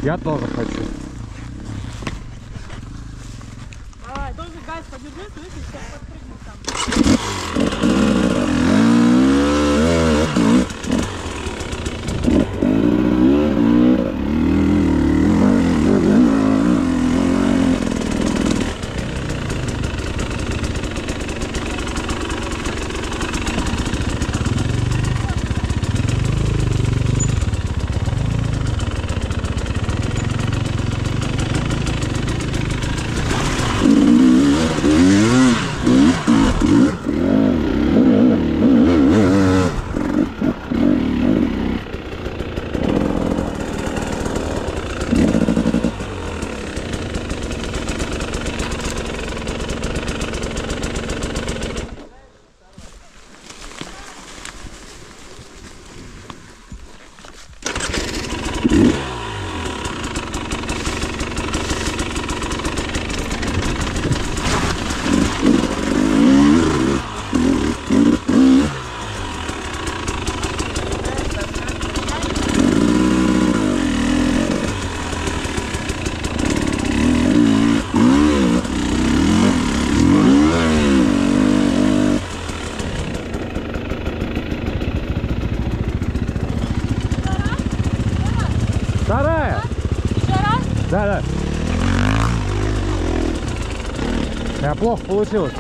Я тоже хочу. Давай, тоже газ подержи, слышишь, сейчас подпрыгну там. Вторая! Еще раз? Да, да. Я плохо получилось.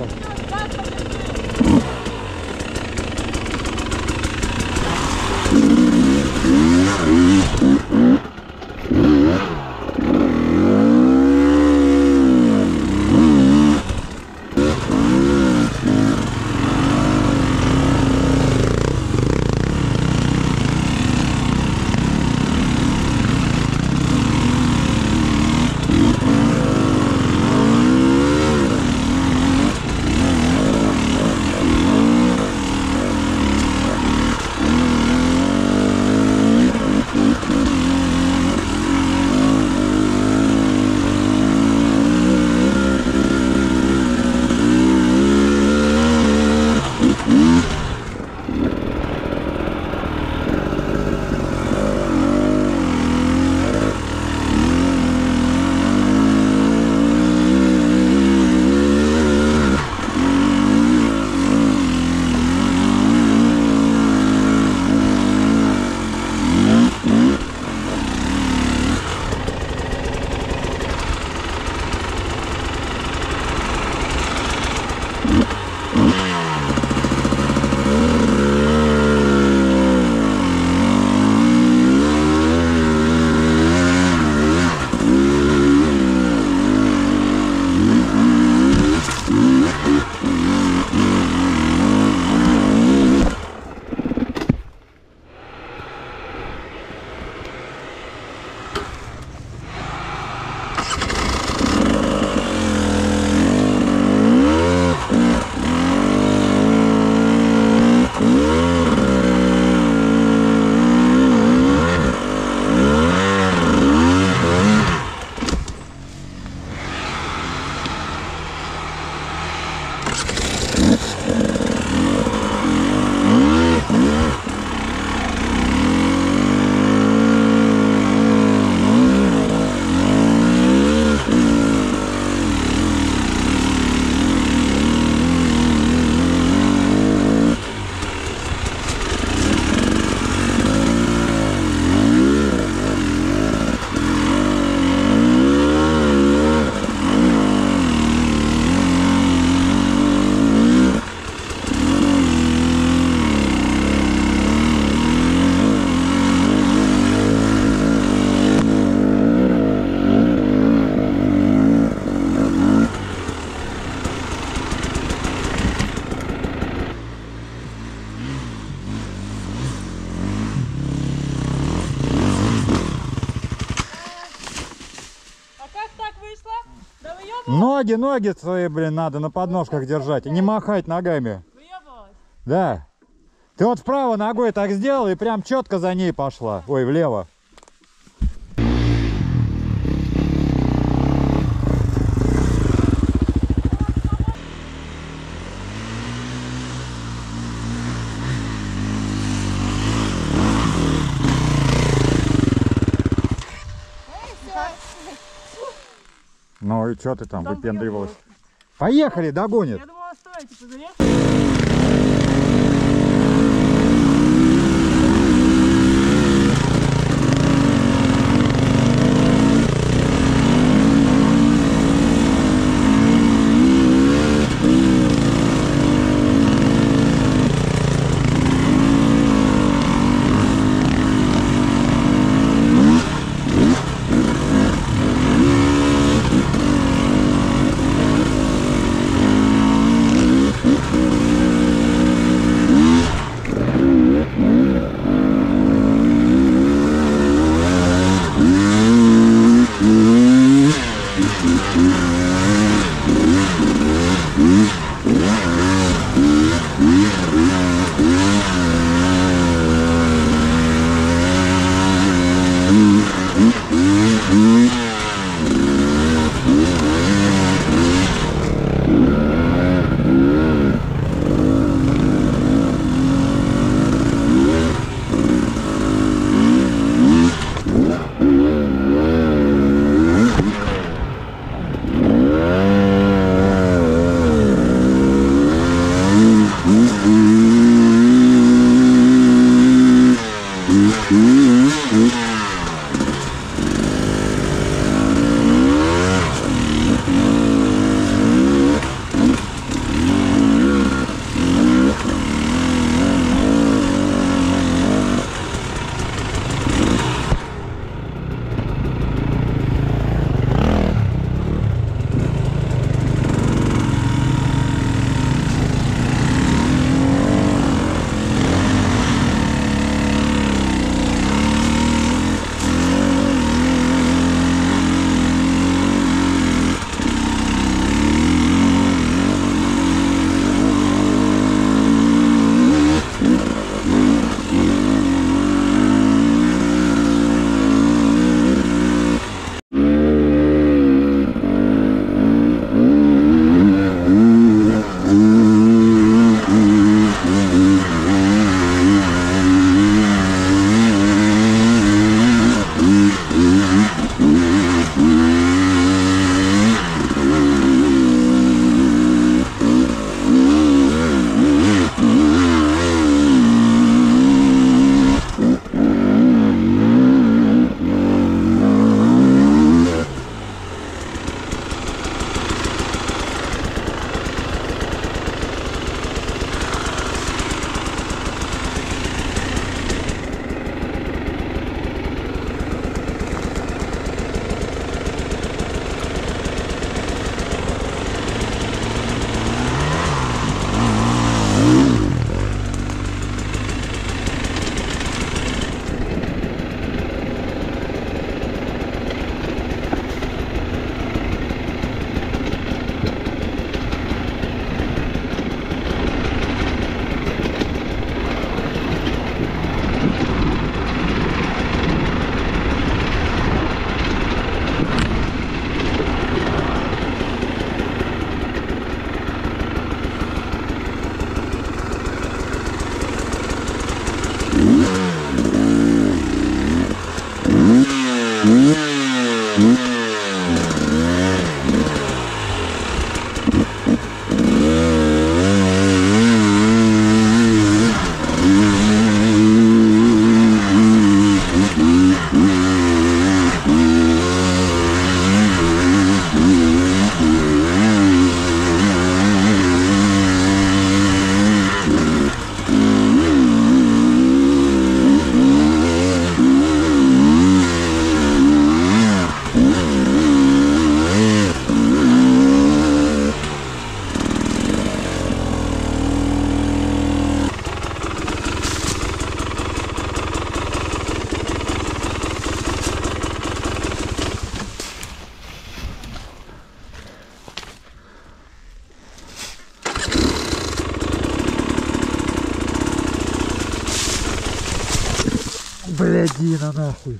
Ноги свои, блин, надо на подножках держать. И не махать ногами. Выебалась? Да. Ты вот вправо ногой так сделал и прям четко за ней пошла. Ой, влево. Ну и что ты там Там выпендривалась? приехала. Поехали, догонит. Я думала, стоит, типа, заехать. Блядина нахуй.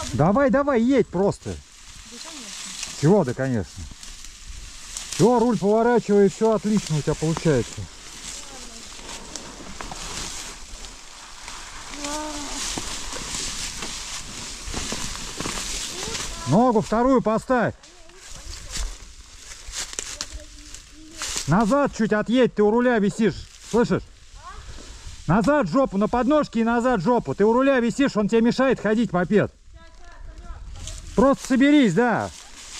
Давай, давай, едь просто. Да, конечно. Чего, да, конечно. Все, руль поворачивай, все отлично у тебя получается. Ногу вторую поставь. Назад чуть отъедь, ты у руля висишь. Слышишь? Назад жопу, на подножке и назад жопу. Ты у руля висишь, он тебе мешает ходить, мопед. Просто соберись, да.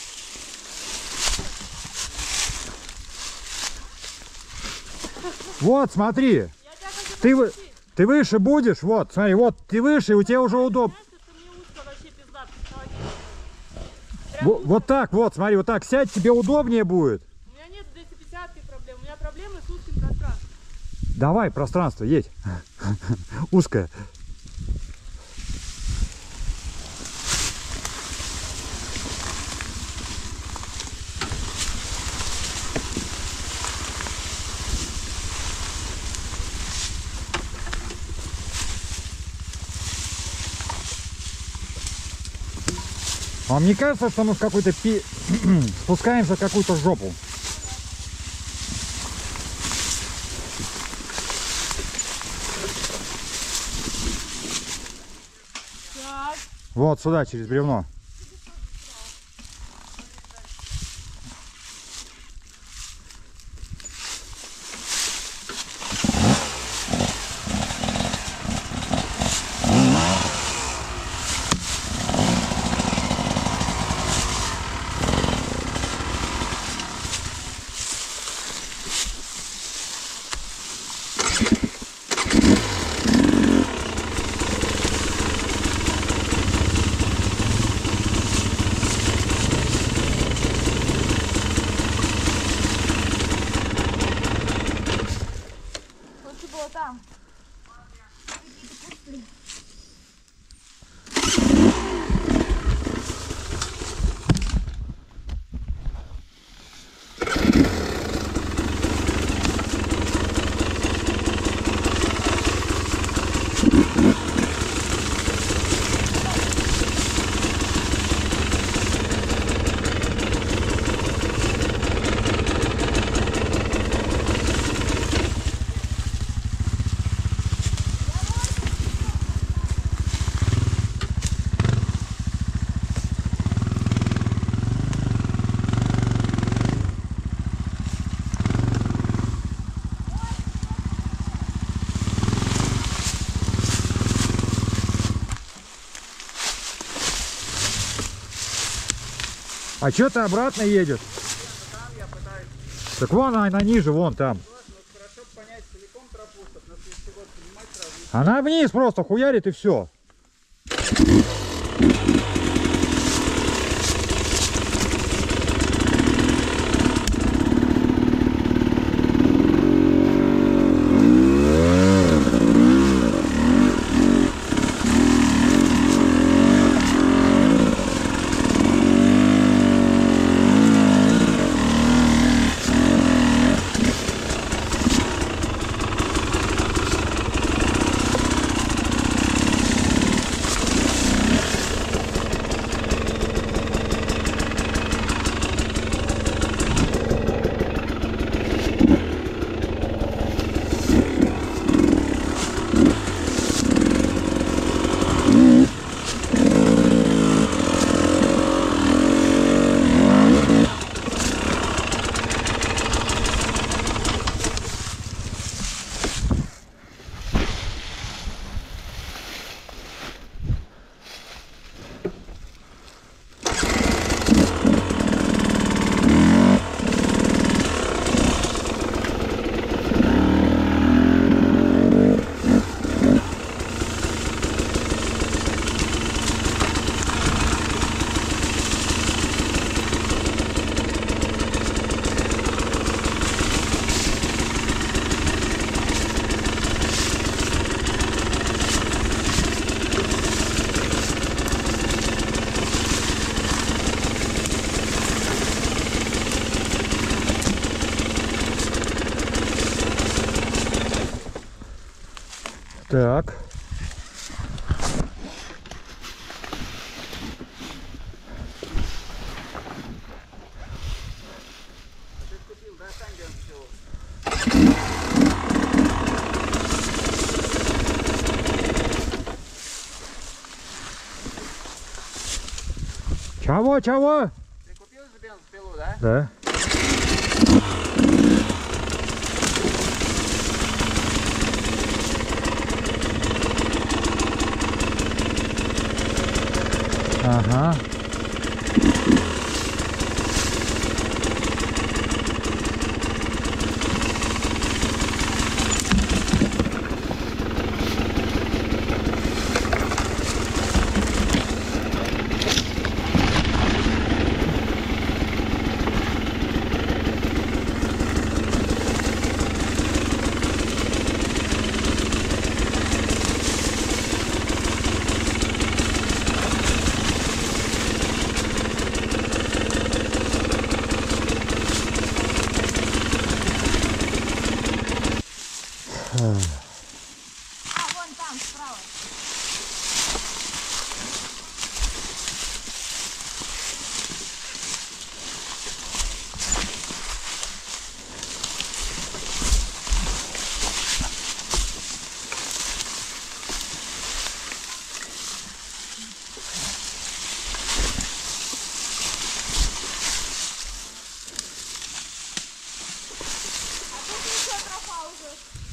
Вот, смотри. Ты выше будешь, вот, смотри, вот, ты выше, и у тебя уже удобно. Вот так, вот, смотри, вот так сядь, тебе удобнее будет. У меня нет 250 проблем, у меня проблемы с узким пространством. Давай, пространство, едь. Узкое. Вам не кажется, что мы в какой-то спускаемся в какую-то жопу? Так. Вот сюда, через бревно. Лучше было там. А что ты обратно едешь? Так вон она ниже, вон там. Она вниз просто хуярит и все. Так. Чего, чего? Ты купил же бензопилу, да? Да. Ага. А, вон там, справа. А тут еще тропа уже.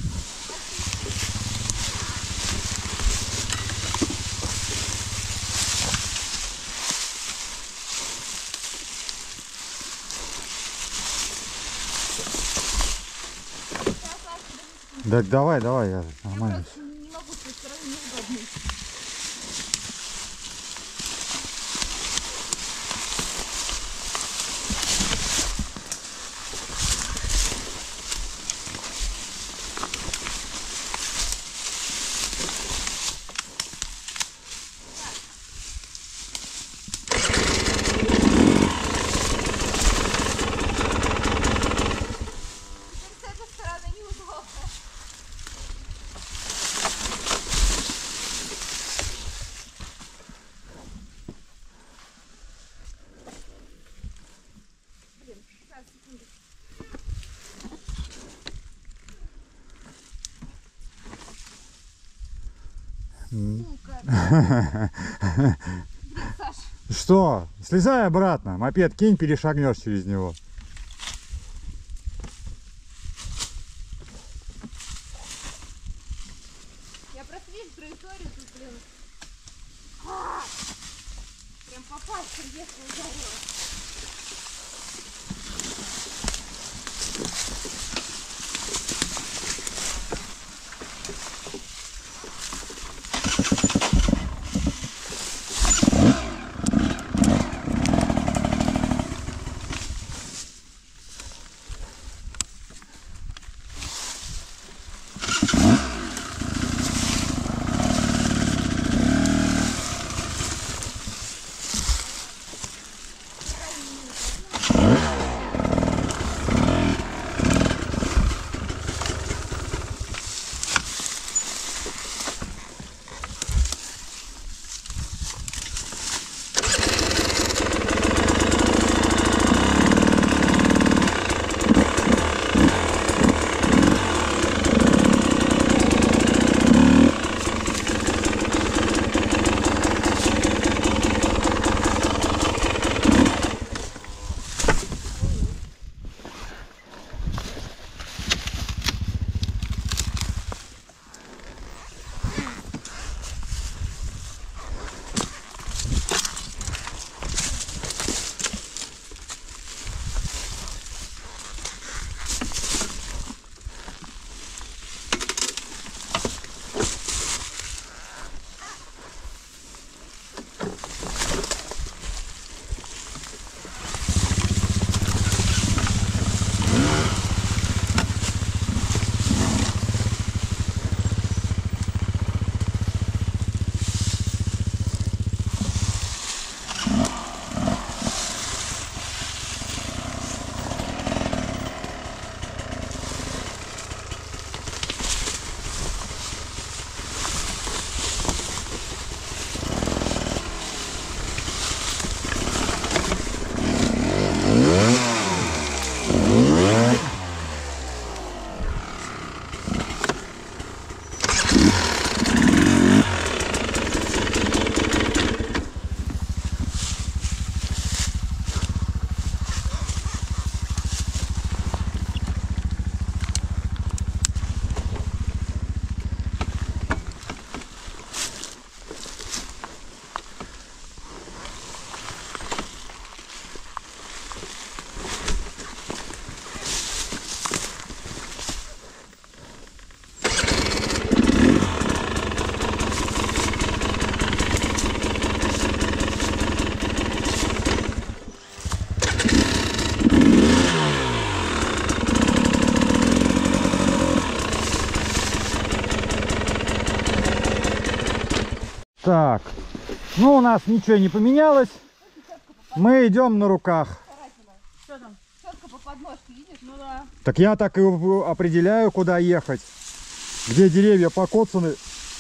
Так давай, давай, я нормально. Просто не могу, с той стороны неудобно. Теперь с этой стороны неудобно. Блин, сейчас, секунду. Сука. Блин, Саш, Что? Слезай обратно. Мопед кинь, перешагнешь через него. я просто вижу траекторию тут, блин. Прям попасть, если ударила. Так, ну у нас ничего не поменялось. Мы идем на руках. Что там? Четко по подножке, видишь? Ну да. Так я так и определяю, куда ехать. Где деревья покоцаны.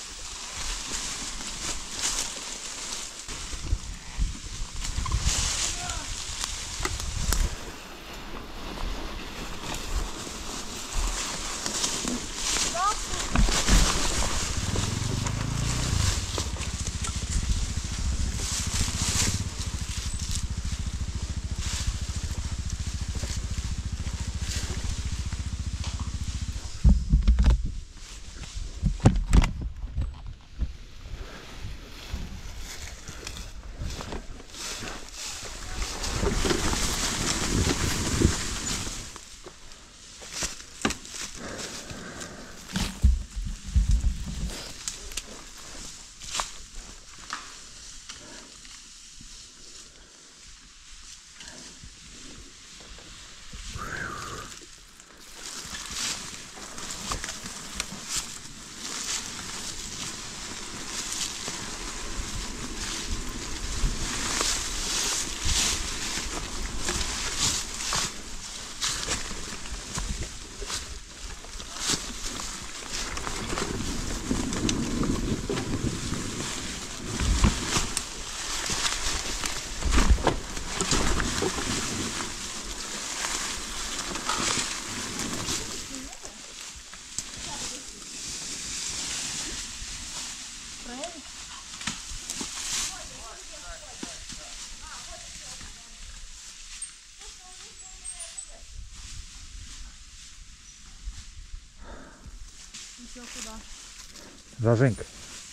Еще куда? За Женькой.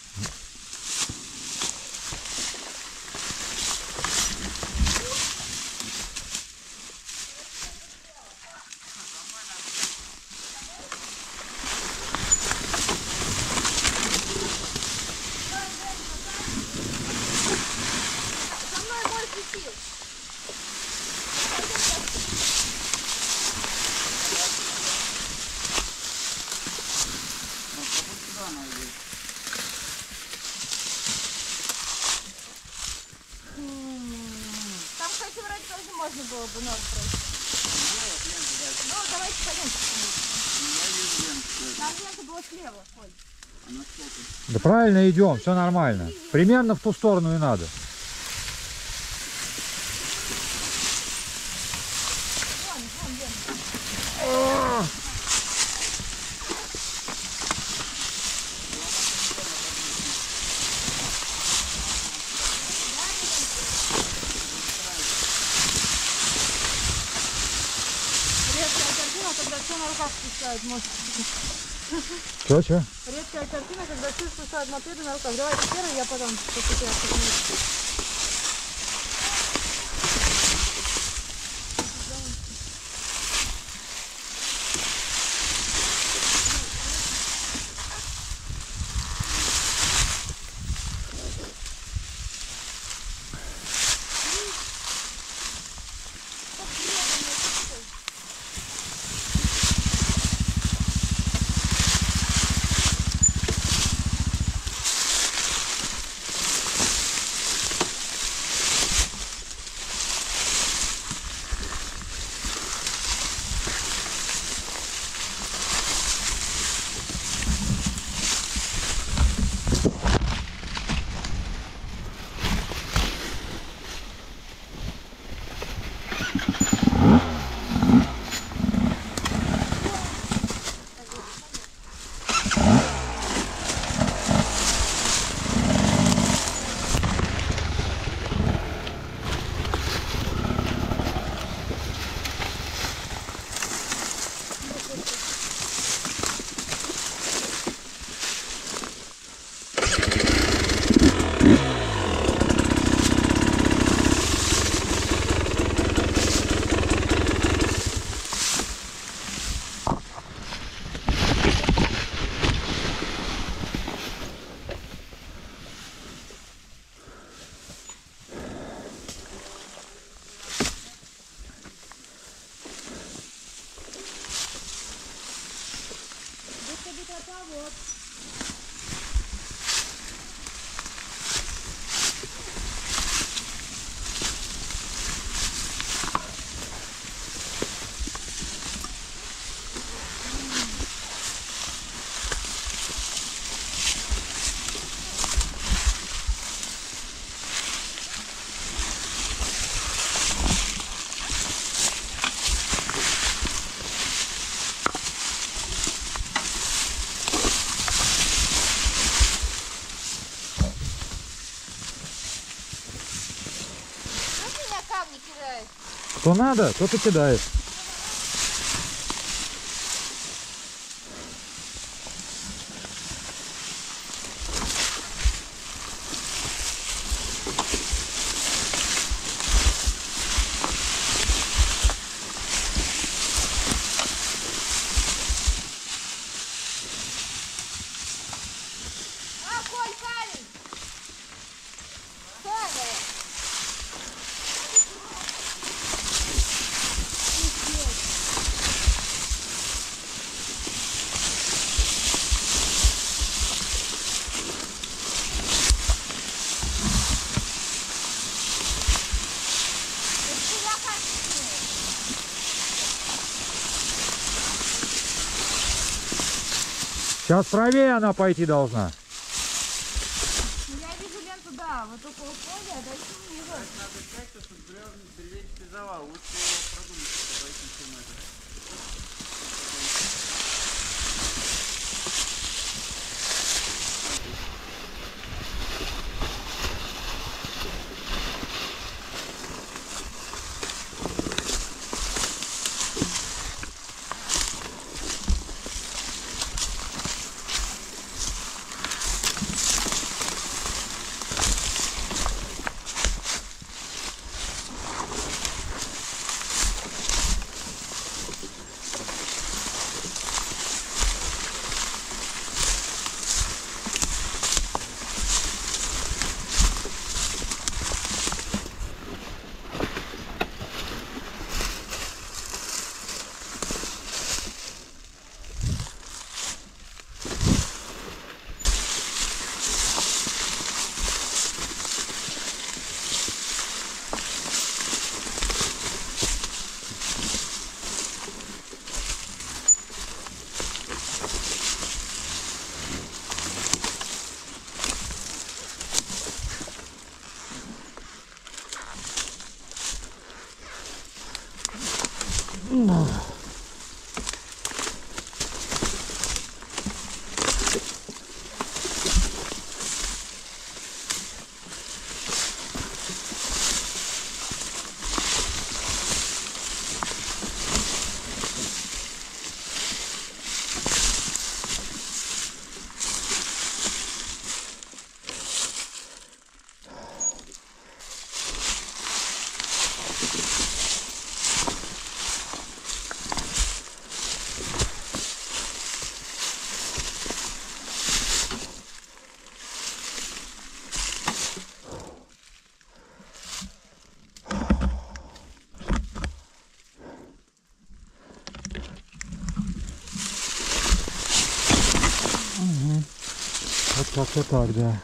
Со мной мой светил. Там, кстати, вроде тоже можно было бы норм пройти. Ну, давайте пойдем. Там лента была слева, Коль. Да правильно идем, все нормально. Примерно в ту сторону и надо. Редкая картина, когда все на руках спускают мощь. Че? Редкая картина, когда все спускают мопеды на руках. Давай ты первый, я потом после тебя поднимусь. кидает. Что надо, то ты кидаешь. А, Коль, камень! Коля! Сейчас правее она пойти должна. Я вижу ленту, да, вот около поля, а дальше не вижу. Надо взять, чтобы деревенский завал. Лучше его продумать, чтобы пойти, чем это. Вот как-то так, да.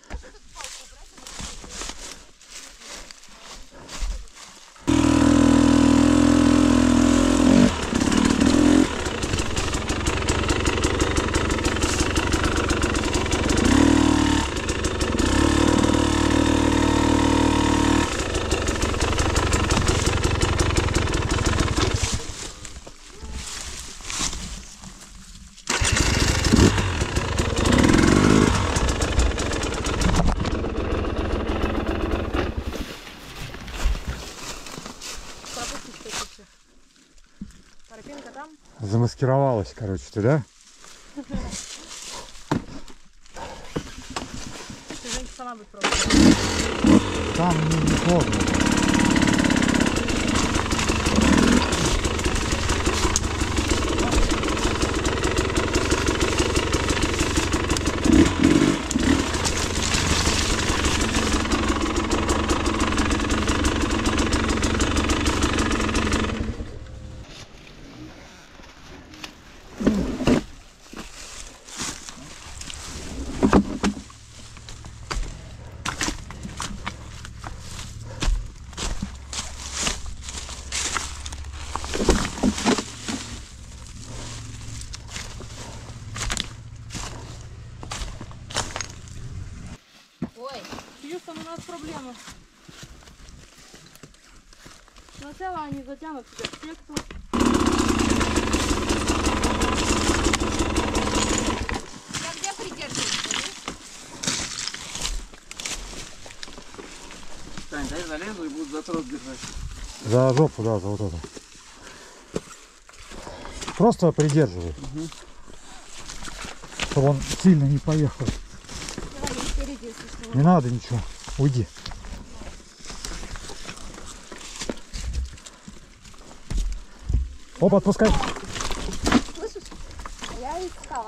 Карпинка там? Замаскировалась, короче, ты, да? Женька сама будет пробовать. Там не сложно. Ой, Хьюстон, у нас проблема. Сначала они затянут тебя в секту. я где придерживаюсь? Тань, дай залезу и буду за трос держать. За жопу, да, за вот это. Просто придерживай. Чтобы он сильно не поехал. Давай, я спереди, если что. Не надо ничего. Уйди. Оп, отпускай. Слышишь? Я искала.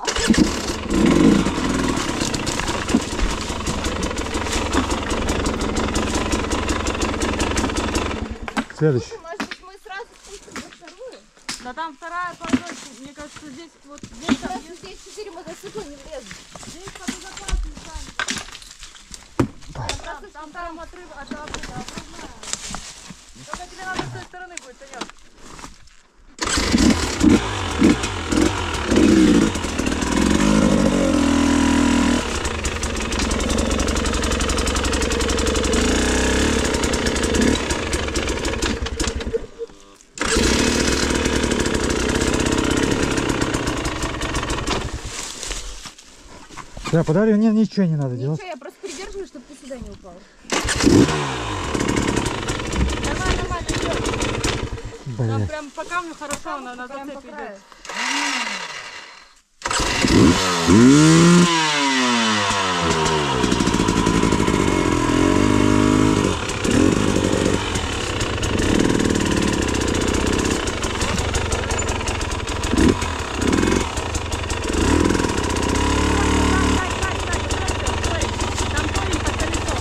Следующий. Может быть, мы сразу спустим на вторую? Да там вторая короче, мне кажется, здесь вот здесь там Просто здесь 4 мотоцикла не влезут. здесь по безопасности там отрыв от обрыва. Только тебе надо с той стороны будет, Санёк. Да, подари, мне ничего не надо делать. Ничего, я просто придерживаю, чтобы ты сюда не упал. Нормально, нормально, идёт. Там Блин. прям по камню хорошо, она на Прям по зацепе краю. идет. Там корень под колесом.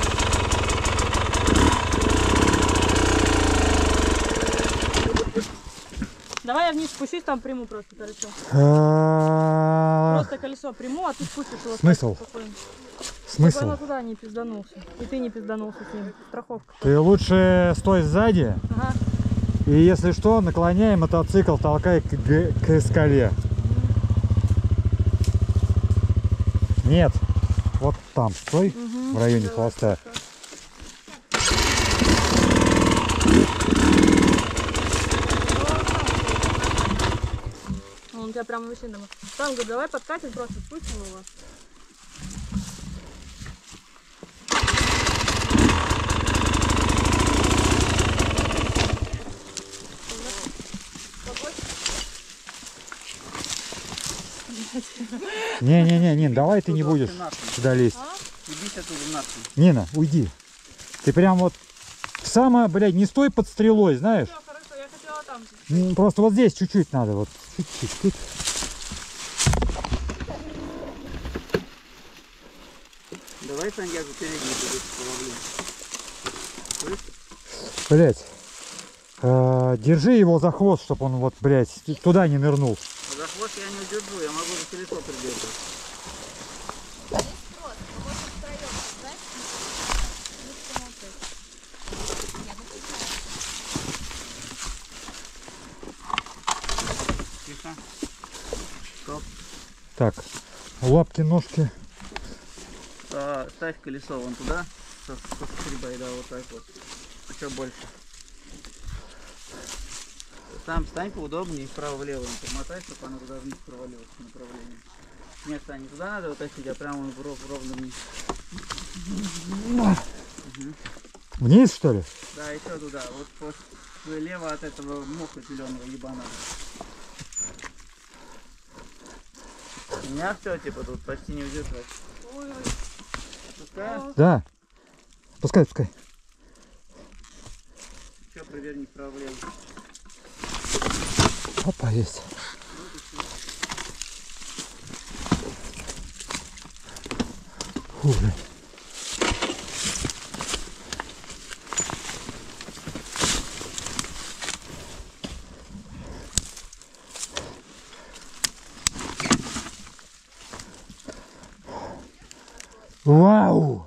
Давай я вниз спущусь, там приму просто колесо. Просто колесо приму, а ты спустишь его. Смысл? Спокойно. Смысл? Чтобы она туда не пизданулся. И ты не пизданулся с ним. Страховка. Ты лучше стой сзади, Ага. и если что, наклоняй мотоцикл, толкай к скале. Нет, вот там стой, в районе хвоста. Он у тебя прям вообще дома. Там, говорю, давай подкатим, просто спустим его. Не-не-не, Нин, давай ты не Оттуда будешь ты нахуй. сюда лезть. Ебись оттуда нахуй. Нина, уйди. Ты прям вот самое, блядь, не стой под стрелой, знаешь? Все, хорошо, я хотела там. Просто вот здесь чуть-чуть надо, вот чуть-чуть. Тут. Давай, Сань, я за передний буду половлю. Блядь. Держи его за хвост, чтобы он вот, блядь, туда не нырнул. За хвост я не удержу, я могу за колесо придерживать. Здесь просто. Мы можем втроем создать. Тихо. Стоп. Так, лапки, ножки. Ставь колесо вон туда. Соскребай, да, вот так вот. Еще больше. Сам стань поудобнее, вправо-влево не перемотай, чтобы оно туда вниз провалилось по направлению. Нет, Сань, не туда надо вытащить, а прямо в ровно вниз. Вниз, что ли? Да, еще туда. Вот слева от этого моха зеленого ебаного. У меня все, типа, тут почти не удержать. Пускай. Да. Пускай, пускай. Еще проверни вправо-влево. Опа, есть. Фу, блядь. Вау!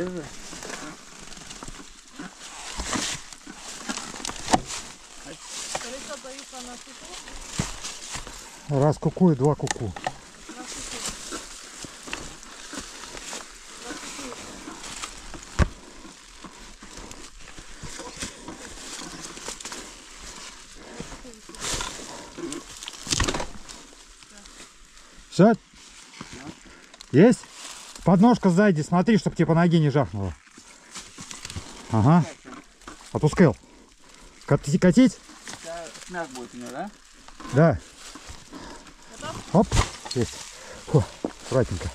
держи. Колесо повисло на суку. Раз куку и два куку. Все? Есть? Подножка сзади, смотри, чтобы тебе по ноге не жахнуло. Ага. Отпускал. Катить? Сейчас смяк будет у него, да? Да. Оп, есть. Фу, аккуратненько.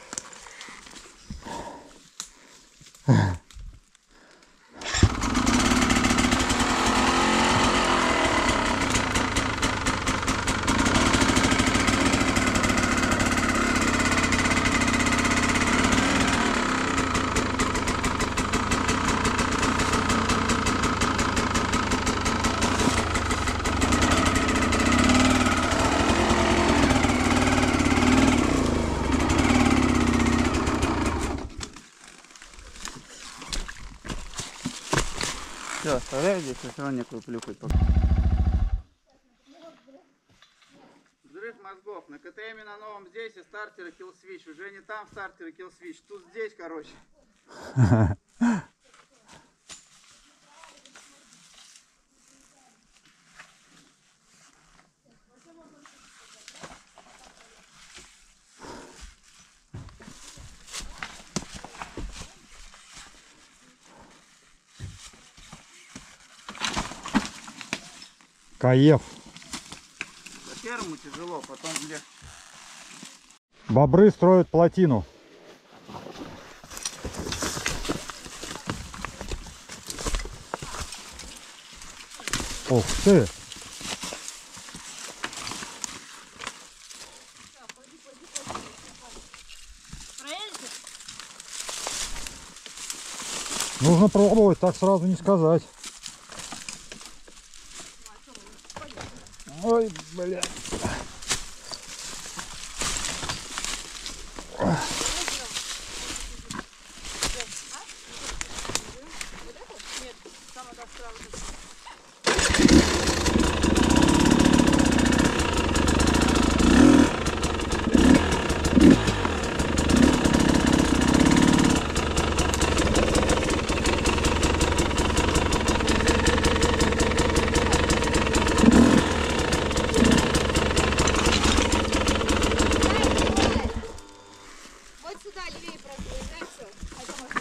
Все, оставляю здесь, все равно некую плюхать пока. Взрыв мозгов. На КТМ на новом здесь и стартеры киллсвич. Уже не там стартеры киллсвич. Тут здесь, короче. Каев. За первому тяжело, потом легче. Бобры строят плотину. Ух ты! Проедете? Нужно пробовать, так сразу не сказать. Ой, бля. Нет, там это справа. Вот сюда левее продвигай, все. Это можно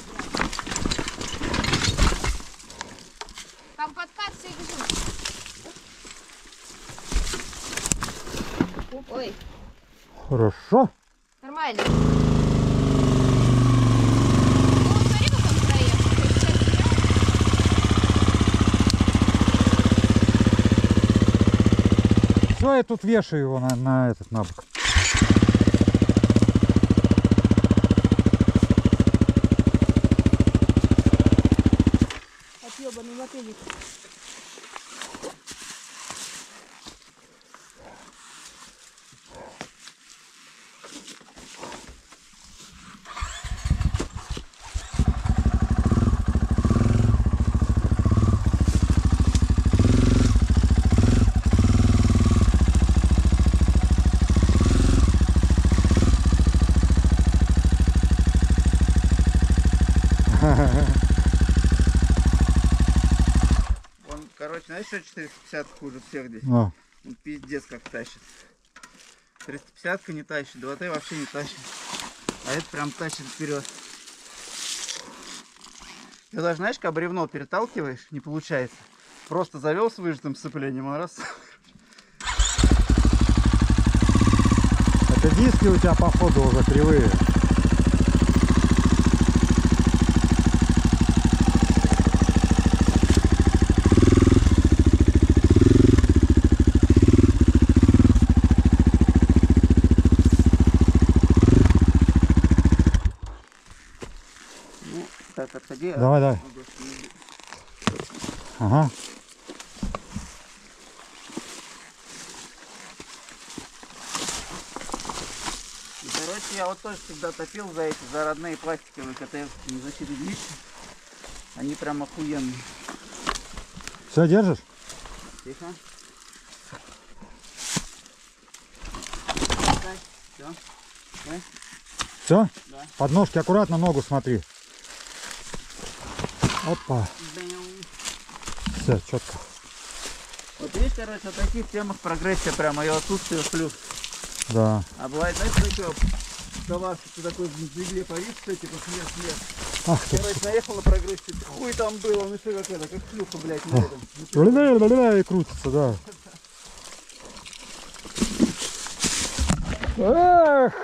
сделать. Там подкат, все бежим. Ой, Хорошо. нормально. Ну, смотри, как он проехал. Все, я тут вешаю его на этот на бок. Отъебанный мотылик. Он, короче, знаешь, что 450 хуже всех здесь? Ну, Он пиздец как тащит. 350-ка не тащит, 2Т вообще не тащит. А это прям тащит вперед. Ты даже, знаешь, как бревно переталкиваешь, не получается. Просто завел с выжатым сцеплением, он раз. это диски у тебя походу уже кривые. Ну, так, отходи. Давай, давай. Ага. И Короче, я вот тоже всегда топил за эти, за родные пластиковые КТФ-шные защиты днища. Они прям охуенные. Все, держишь? Тихо. Все. Все? Да. Подножки аккуратно, ногу смотри. Опа. Все, четко. Вот видишь, короче, вот таких темах прогрессия прямо, ее отсутствие в плюс. Да. А бывает, знаешь, такое, товарщик, ты такой в игле повис, что типа смерть. Ах ты. Короче, наехал на прогрессию, хуй там был, он еще как это, как шлюха, блядь, на этом. Бля-бля-бля, и крутится, да. Эх!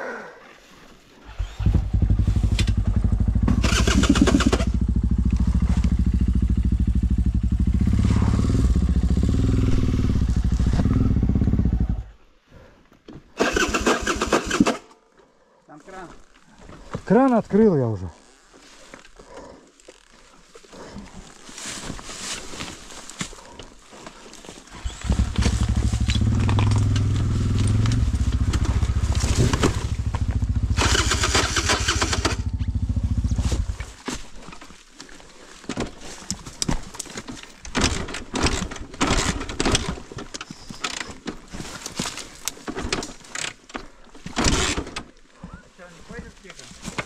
Там кран. Кран открыл я уже. Что, не пойдет тихо?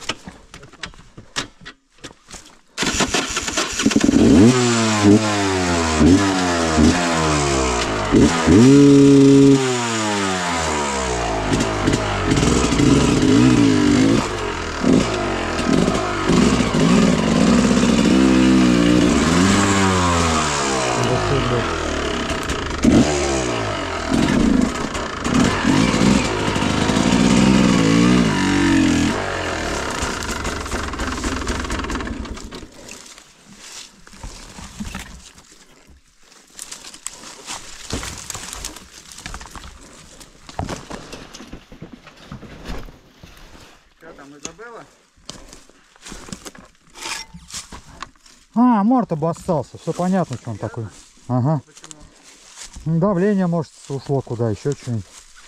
Что там, Изабелла? А, морта бы остался. Все понятно, что он такой. Ага. Почему? Давление, может, ушло куда, еще что-нибудь.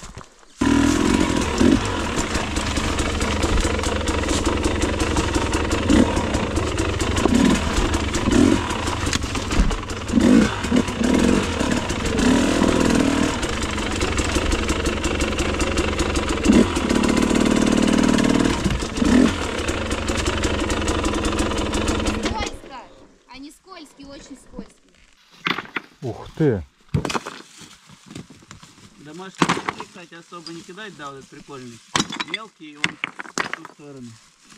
Скользко. Они скользкие, очень скользкие. Ух ты. Домашние мешки, кстати, особо не кидать, да, вот этот прикольный. Мелкий, и он в ту сторону.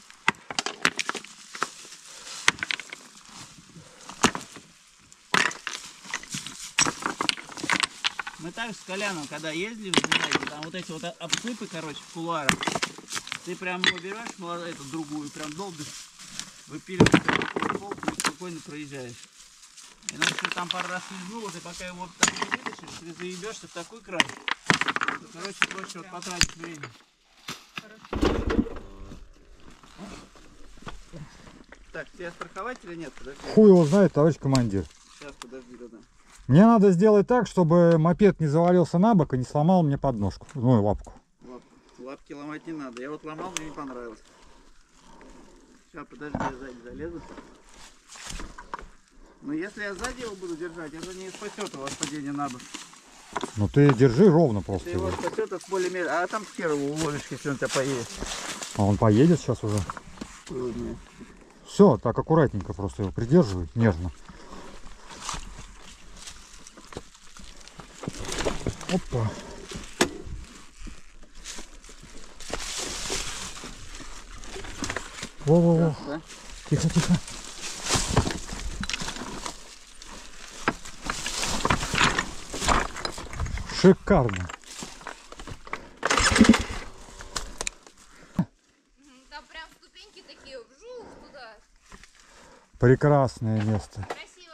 Мы так с Коляном, когда ездили, знаете, там вот эти вот обсыпы, короче, в кулуарах. Ты прям его берешь, эту другую, прям долбишь, выпиливаешь такую полку и спокойно проезжаешь. Иначе ты там пару раз слезнула, ты пока его так не вытащишь, ты заебешься в такой край. Короче, проще вот потратить время. Так, тебя страховать или нет? Подожди. Хуй его знает, товарищ командир. Сейчас, подожди, да. Мне надо сделать так, чтобы мопед не завалился на бок и не сломал мне подножку. Ну и лапку. Лапки ломать не надо. Я вот ломал, мне не понравилось. Сейчас, подожди, я сзади залезу. Но если я сзади его буду держать, это не спасет его от падения на бок. Ну ты держи ровно просто Ты его его. спасет от более-менее. А там хер его уловишь, если он тебя поедет. А он поедет сейчас уже. Все, так аккуратненько просто его придерживай, нежно. Опа. Во-во-во. Да? Тихо, тихо. Шикарно. Там прям ступеньки такие, вжух туда. Прекрасное место. Красиво.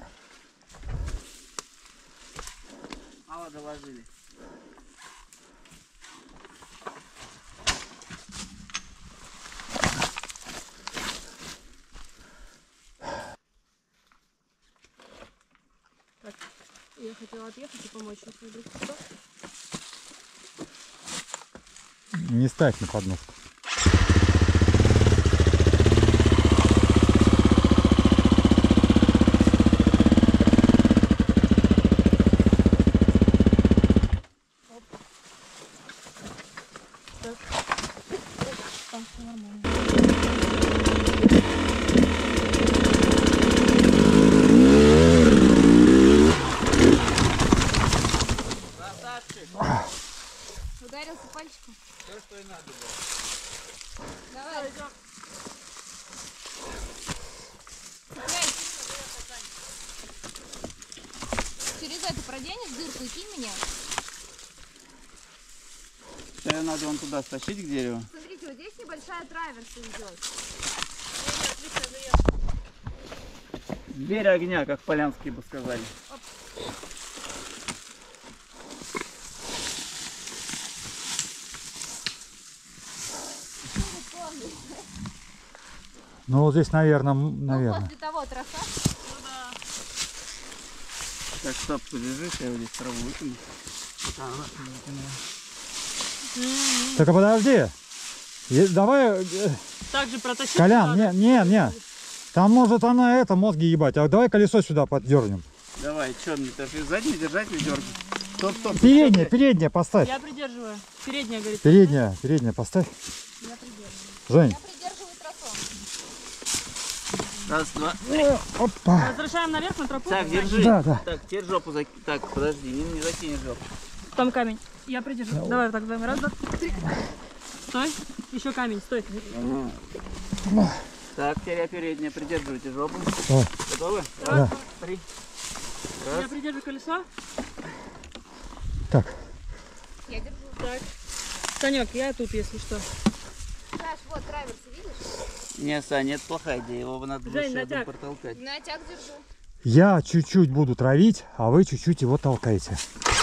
Мало доложили. Так, я хотела отъехать и помочь, если вдруг что. не ставь на подножку. Там все нормально. Ударился пальчиком. Все, что и надо было. Давай. Цепляй. Через эту проденешь дырку и кинь меня. Ее надо вон туда стащить к дереву. Смотрите, вот здесь небольшая траверса идет. Дверь огня, как полянские бы сказали. Ну вот здесь, наверное, Ну, после того троса. Так, стоп, подержи, я вот здесь траву выкину. Пока она выкинула. Так, а подожди. Давай, Так же протащить. Колян, надо. не. Там может она мозги ебать. А давай колесо сюда поддернем. Давай, что мне даже заднее держать или дергать? Стоп. Переднее поставь. Я придерживаю. Передняя, говорит. Переднее поставь. Я придерживаю. Жень. Я придерживаю тросом. Раз, два. Опа. Возвращаем наверх на тропу. Так, держи. Да. Так, теперь жопу закинь. Так, подожди, не закинешь жопу. Там камень. Я придержу. Давай вот так вдвоем. Раз, два, три. Стой. Еще камень. Стой. Так, теперь я передняя. Придерживайте жопу. Давай. Готовы? Да. Раз, три. Я Раз. придержу колесо. Так. Я держу. Так. Санек, я тут, если что. Саш, вот траверсы, видишь? Не, Саня, это плохая идея. Его бы надо было Жень, еще один натяг. протолкать. Натяг держу. Я чуть-чуть буду травить, а вы чуть-чуть его толкаете.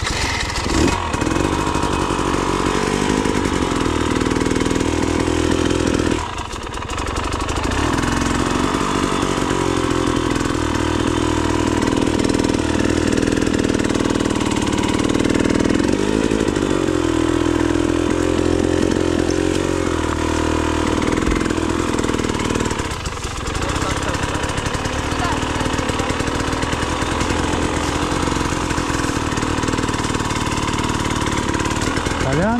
Колян.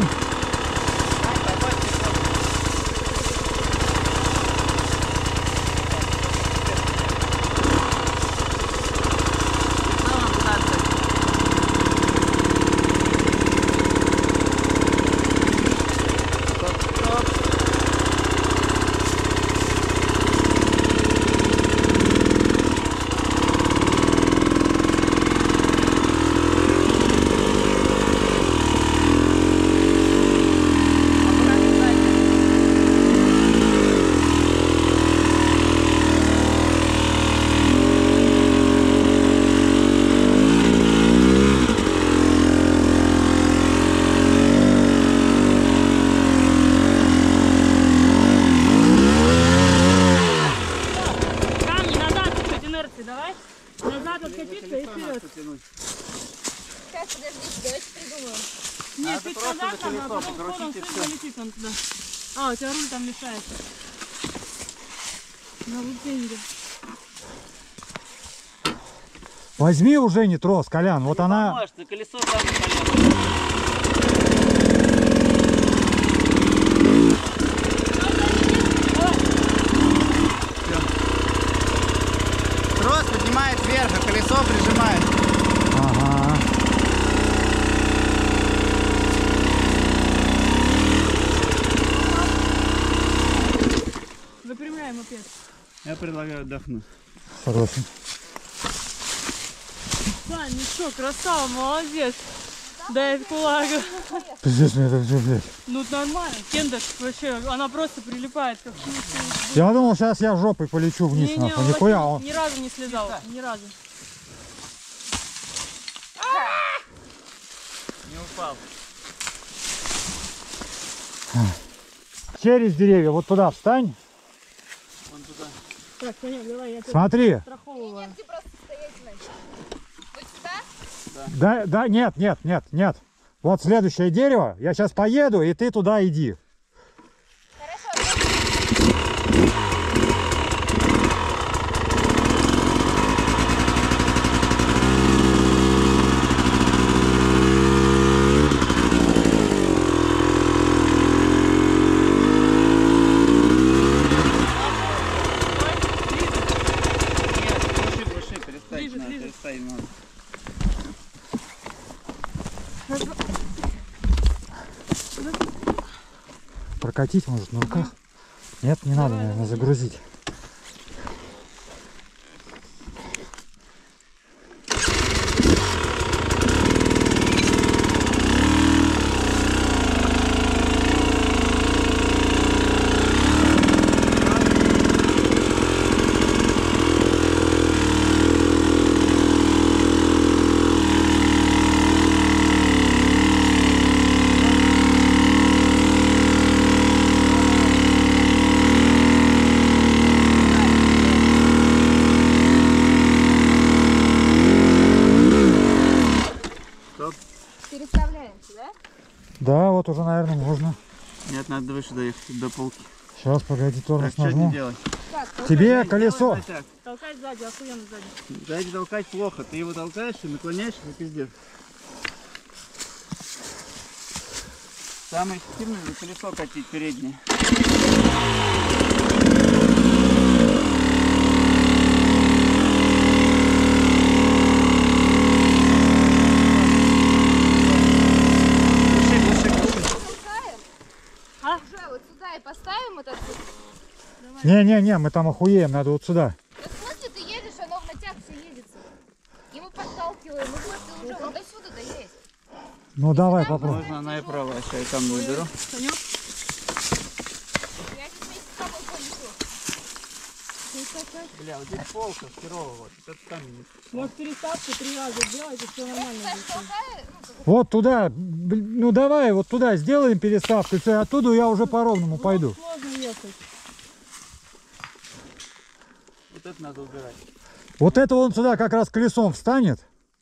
Камни назад, чуть-чуть инерции давай. Назад откатиться и вперед. Сейчас, подождите, давайте придумаем. Нет, Надо чуть просто назад за надо, а колесо потом ходом покрутить и вслед всё. залетит он туда. А, у тебя руль там мешает. На лупенье. Возьми уже не трос, Колян. Вот она... Поможешь, ты колесо там полезно. Трос поднимает вверх, а колесо прижимает. Ага. Выпрямляем мопед. Я предлагаю отдохнуть. Согласен. Да, ничего, красава, молодец. Дай кулак. Пиздец, мне это все, блядь. Ну нормально. Кендаш вообще, она просто прилипает как чуть-чуть. Я думал, сейчас я жопой полечу вниз, Не-не, нахуй. он Нихуя, вообще он... ни разу не слезал, ни разу. Не упал. Через деревья, вот туда встань. Вон туда. Так, Санек, давай, я тебя Смотри. страховываю. Где просто стоять, значит. Вот сюда? Да, нет. Вот следующее дерево. Я сейчас поеду, и ты туда иди. Нет, глуши, перестань, Ближе, надо, ближе. перестань, надо. Прокатить, может, на руках? Нет, не надо, наверное, загрузить. Переставляемся, да? Да, вот уже, наверное, можно. Нет, надо выше доехать до полки. Сейчас, погоди, Так, тормоз что не нажму. делать? Так, Тебе колесо. Делай так. Толкай сзади, охуенно сзади. Сзади толкать плохо. Ты его толкаешь и наклоняешься, и пиздец. Самое эффективное за колесо катить переднее. толкаем. А? Уже вот сюда и поставим этот. Не-не-не, мы там охуеем, надо вот сюда. Да в смысле ты едешь, оно в натяг все едется. И мы подталкиваем, и вот ты уже вот до сюда доедешь. Ну давай попробуй. Можно направо, а сейчас я там не уберу. Санек, Я сейчас вместе с тобой понесу. Бля, вот здесь полка херово, вот. Это там может переставку 3 раза сделать, и все нормально Саш, будет. толкай, ну, как Вот туда, ну давай, вот туда сделаем переставку, и все, оттуда я уже по ровному пойду. Сложно ехать. вот это надо убирать. Вот это он сюда как раз колесом встанет.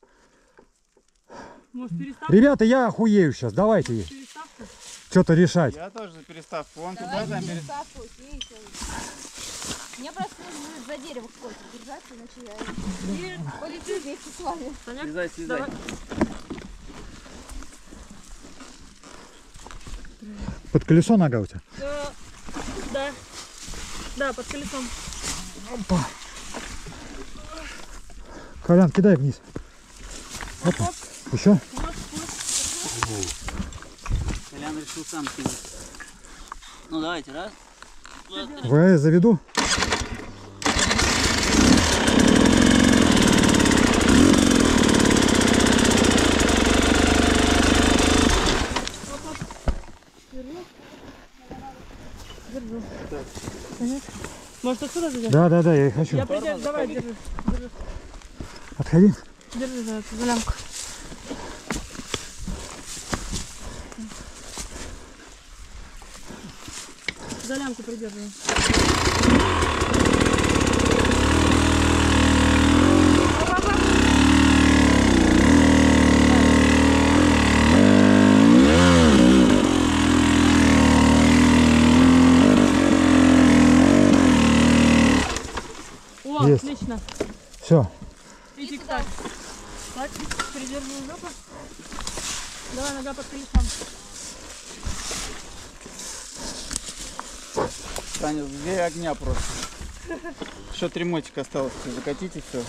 Может переставку? Ребята, я охуею сейчас, давайте Переставку? что-то решать. Я тоже за переставку. Вон давай туда там переставку, окей, всё. Мне просто нужно за дерево какое-то держаться, иначе я полечу вместе с вами. Санек, Слезай, слезай. давай. Под колесо нога у тебя? Да. Да, под колесом. Опа. Колян, кидай вниз. Опа. Еще? Колян решил сам кинуть. Ну давайте, раз. Два, три. ВС заведу. Держу. Санек. Может отсюда зайдем? Да, я и хочу. Я придержу, давай, держи. Держи, Отходи. держи за эту за лямку. За лямку придерживай. О, Есть. отлично. Все. И тик-так. Так, придерживай жопу. Давай, нога под колесом. Таня, 2 огня просто. Еще 3 мотика осталось. Закатите все.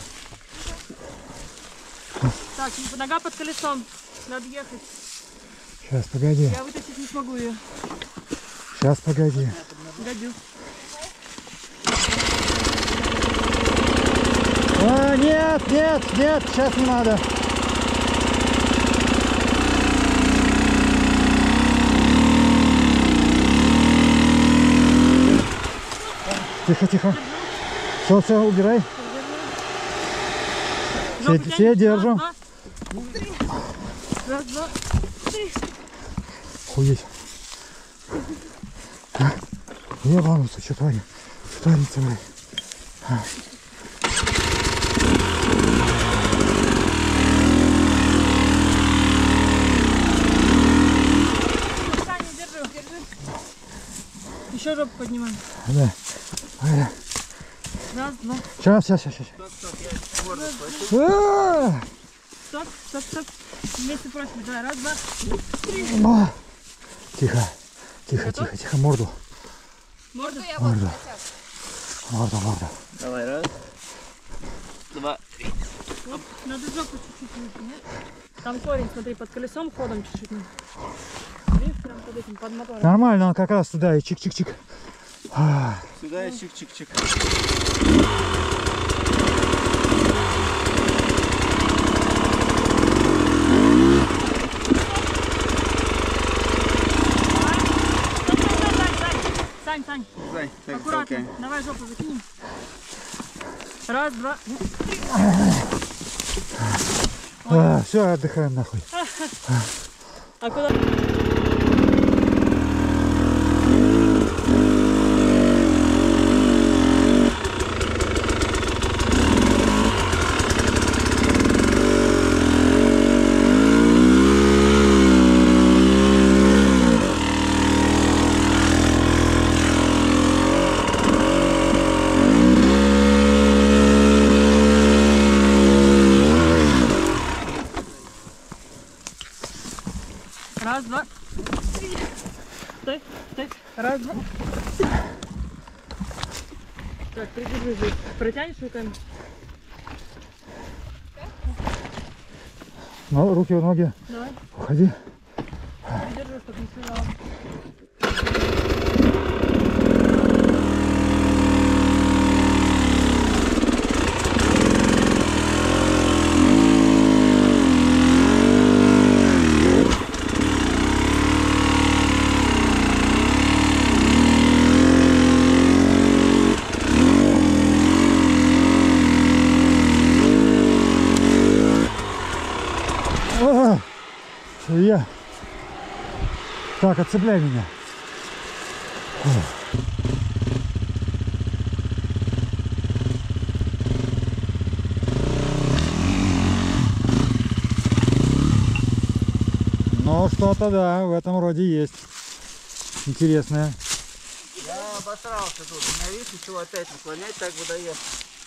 Так, нога под колесом. Надо ехать. Сейчас, погоди. Я вытащить не смогу ее. Сейчас, погоди. Годю. А, нет, сейчас не надо. Тихо. Все, убирай. Жопу Все тянь. держим. Раз, два. Охуеть. Не волнуйся, что творится? Что творится, блядь? Еще жопу поднимаем. Да. Раз, два. Сейчас. Стоп, я морду схвачу. Стоп. Вместе просим. Давай, раз, два. Тихо, морду. Морду. Я вот Морду. хотя. Морду. Давай, раз, два, три. Вот, надо жопу чуть-чуть выше, нет? Там корень, смотри, под колесом ходом чуть-чуть. Видишь, прям под этим, под мотором. Нормально, он как раз туда и чик-чик-чик. Сюда и чик-чик-чик. Сань. Зай, так, Аккуратно. толкай. Давай жопу закинем. Раз, два. Все, отдыхаем нахуй. А куда? Раз, два. Стой. Раз, два. Так, придержи здесь. Протянешь руками? Ну, руки в ноги. Давай. Уходи. Придержи, чтобы не слезала. Я. Так, отцепляй меня. Ну, что-то да, в этом роде есть. Интересное. Я обосрался тут. У меня, видишь, еще опять наклонять, так бы доехал.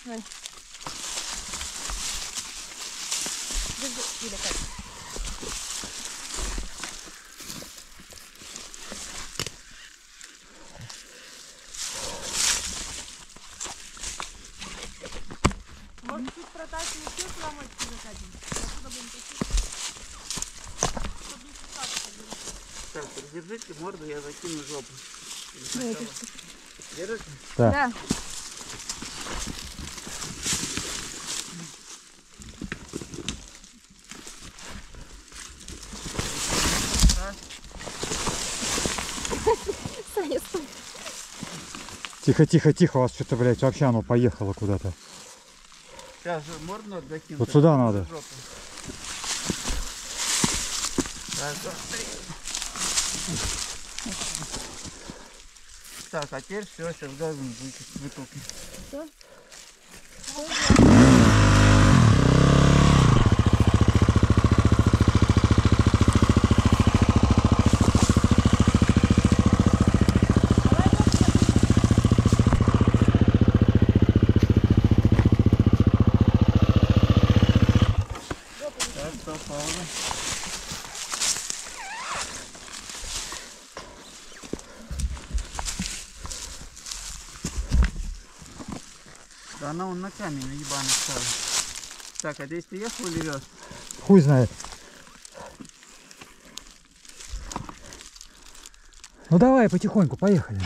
Может, чуть протащим еще сюда мочку закатим? Отсюда будем тащить. Чтобы не спускаться. Так, придержите морду, я закину жопу. Держишь? Так. Да. Саня, стой. Тихо, у вас что-то, блядь, вообще оно поехало куда-то. Сейчас же морду надо закинуть. Вот сюда надо. Жопу. Раз, два, три. Так, а теперь все, сейчас газом вытолкнем. Так, стоп, пауза. Да она вон на камень наебаный стала. Так, а здесь ты ехал или вез? Хуй знает. Ну давай, потихоньку, поехали.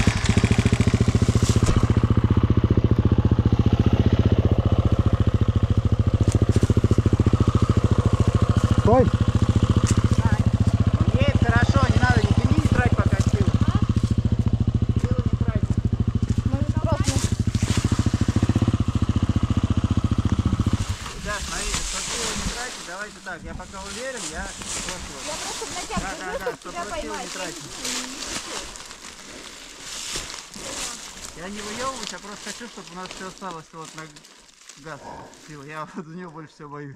Стой! Он едет хорошо, не надо, не трать пока силу. Силу не трать. Да, смотри, чтоб силу не тратить, давайте так, я пока уверен, я просто... Я просто в натяг держу, Да, чтобы тебя чтоб силу поймать. не тратить. Я не выебываюсь, я просто хочу, чтобы у нас все осталось вот на газ. Силы. Я вот за него больше всего боюсь.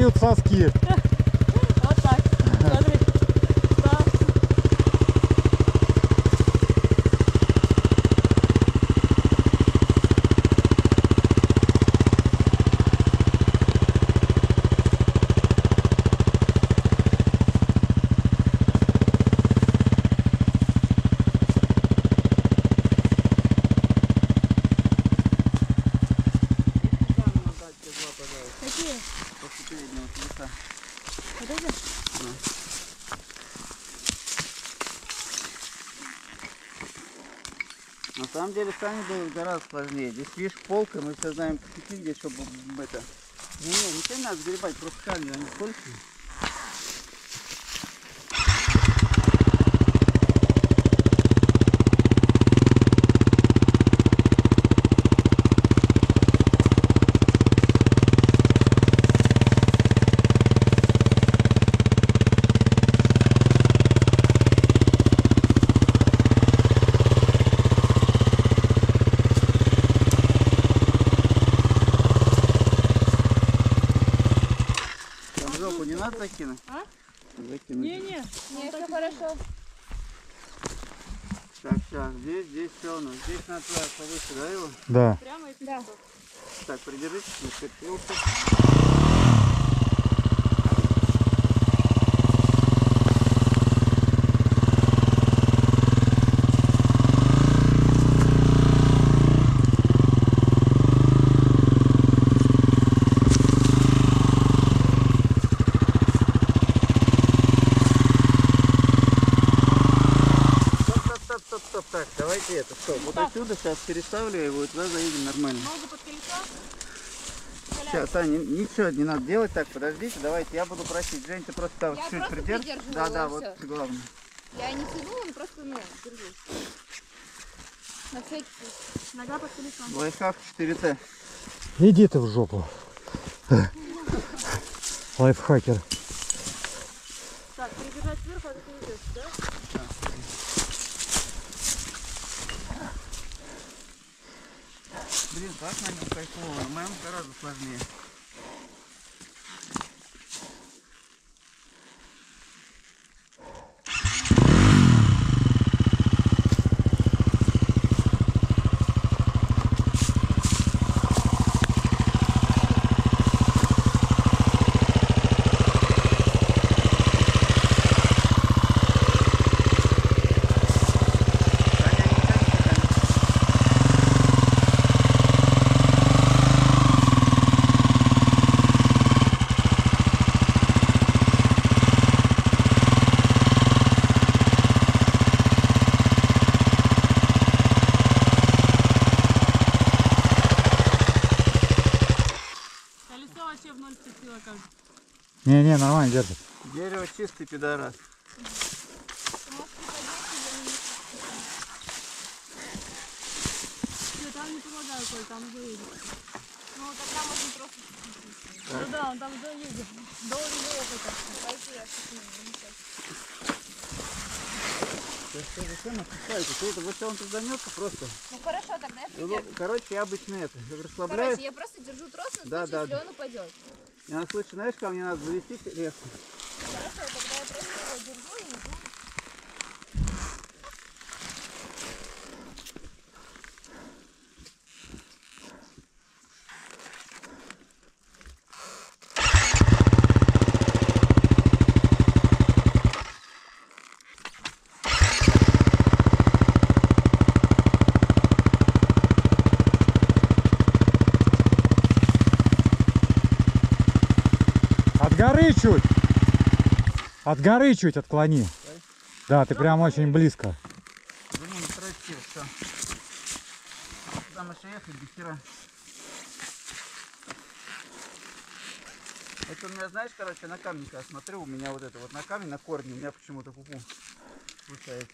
дают соски. Вот так. Смотри. Да. Какие? После переднего колеса. Вот эти? На самом деле сами было гораздо сложнее. Здесь, видишь, полка, мы все знаем, где, чтобы это... ничего не надо сгребать, просто камни, они скользкие. Жопу не надо закинуть? А? Закинуть. Не-не. Не, все хорошо. Так, сейчас, здесь все у нас. Здесь надо повыше, да, его? Да. Прямо и Да. Так, придержите, не скопился. Стоп, так, давайте это, стоп. Вот Так. отсюда сейчас переставлю его, и туда заедем нормально. Ногу под колесо. Сейчас, Таня, ничего не надо делать, так, подождите, давайте, я буду просить. Жень, ты просто там Я чуть-чуть просто придержишь. придерживаю Да, его, вот всё. главное. Я не тяну, он просто, держусь. На всякий случай. Нога под колесом. Лайфхак 4Т. Иди ты в жопу. Лайфхакер. Так, перебежать сверху, а ты идешь, да? Блин, так на нем кайфово, на моем гораздо сложнее. Колесо вообще в ноль вцепило, кажется. Не-не, нормально держит. Дерево чистый пидорас. Нет, там не помогаю, Коль, там уже едет. Ну, тогда можно просто... Ну да, он там уже едет. До него опыта. Пойти, я сейчас не сейчас. Зачем отпускаете? Вот он тут замется просто. Ну, хорошо, тогда я придерживаю. Короче, я обычно это, расслабляюсь. Короче, я просто держу трос на Да, случай, да, если да. он упадет. И на случай, знаешь, ко мне надо завести резко. Хорошо, тогда я просто его держу и иду. От горы чуть. От горы чуть отклони. Да, ты прям очень близко. Да не тройте, все. Там еще ехать до хера. Это у меня, знаешь, короче, на камне, когда смотрю, у меня вот это вот на камне, на корне, у меня почему-то куку случается.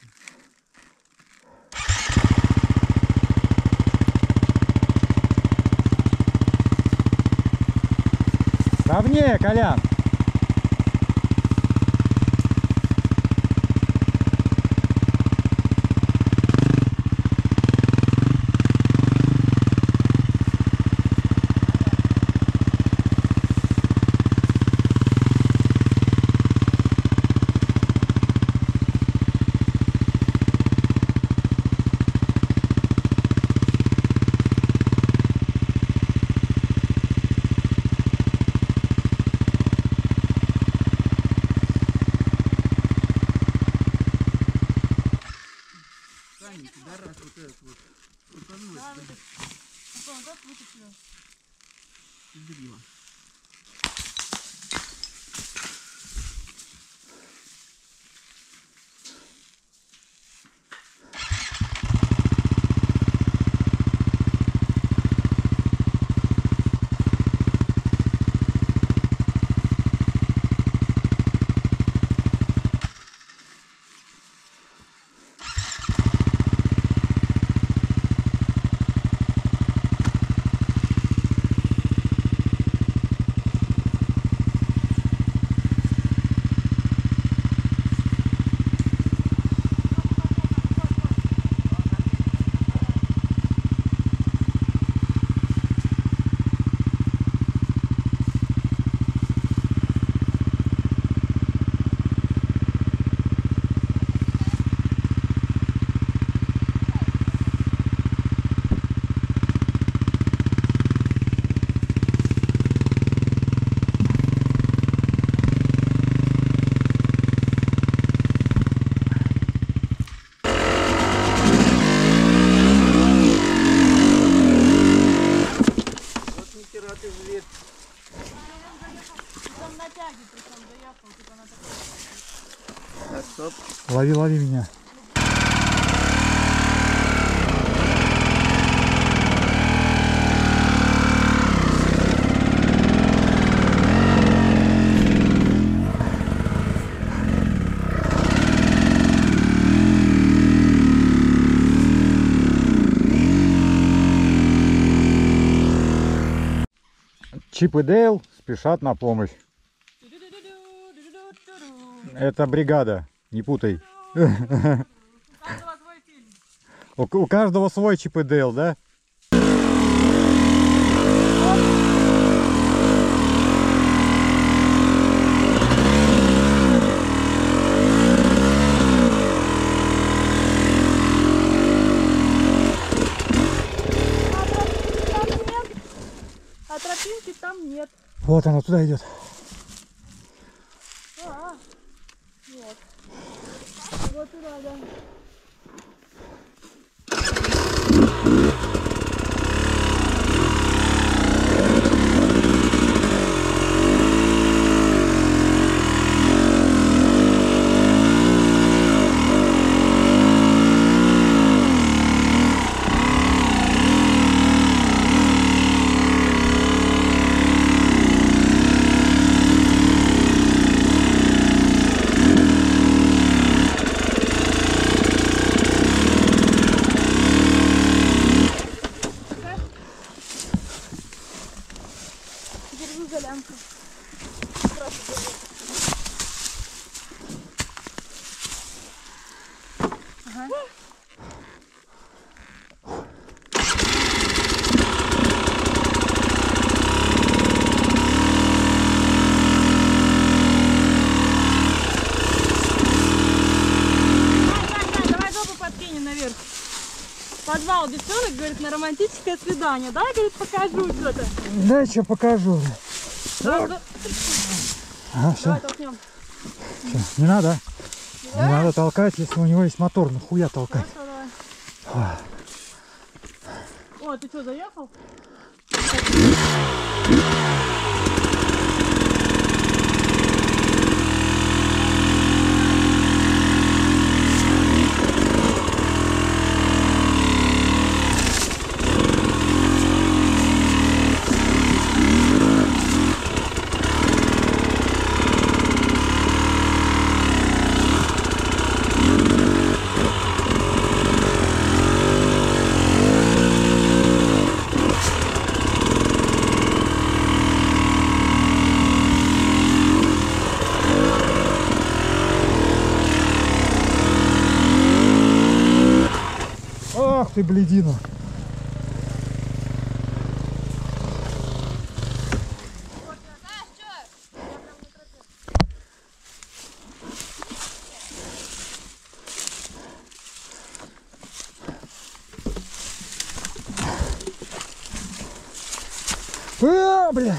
Ровнее, Колян. дрила. Ты зверь. Там на тяге причем заехал, типа на такой. Так, стоп. Лови, лови меня. Чип и Дейл спешат на помощь. Это бригада, не путай. У каждого свой фильм. У каждого свой Чип и Дейл, да? А тропинки там нет. Вот она туда идет. Вот. Вот туда, да. Держу за лямку. Ага. Давай жопу подкинем наверх. Позвал девчонок, говорит, на романтическое свидание. Дай, говорит, покажу что-то. Да, что покажу. Ага, Ага, все. давай толкнем. Не надо. Не надо толкать, если у него есть мотор. Нахуя толкать? Хорошо, давай. О, ты что, заехал? Ах ты, блядина. Блядь.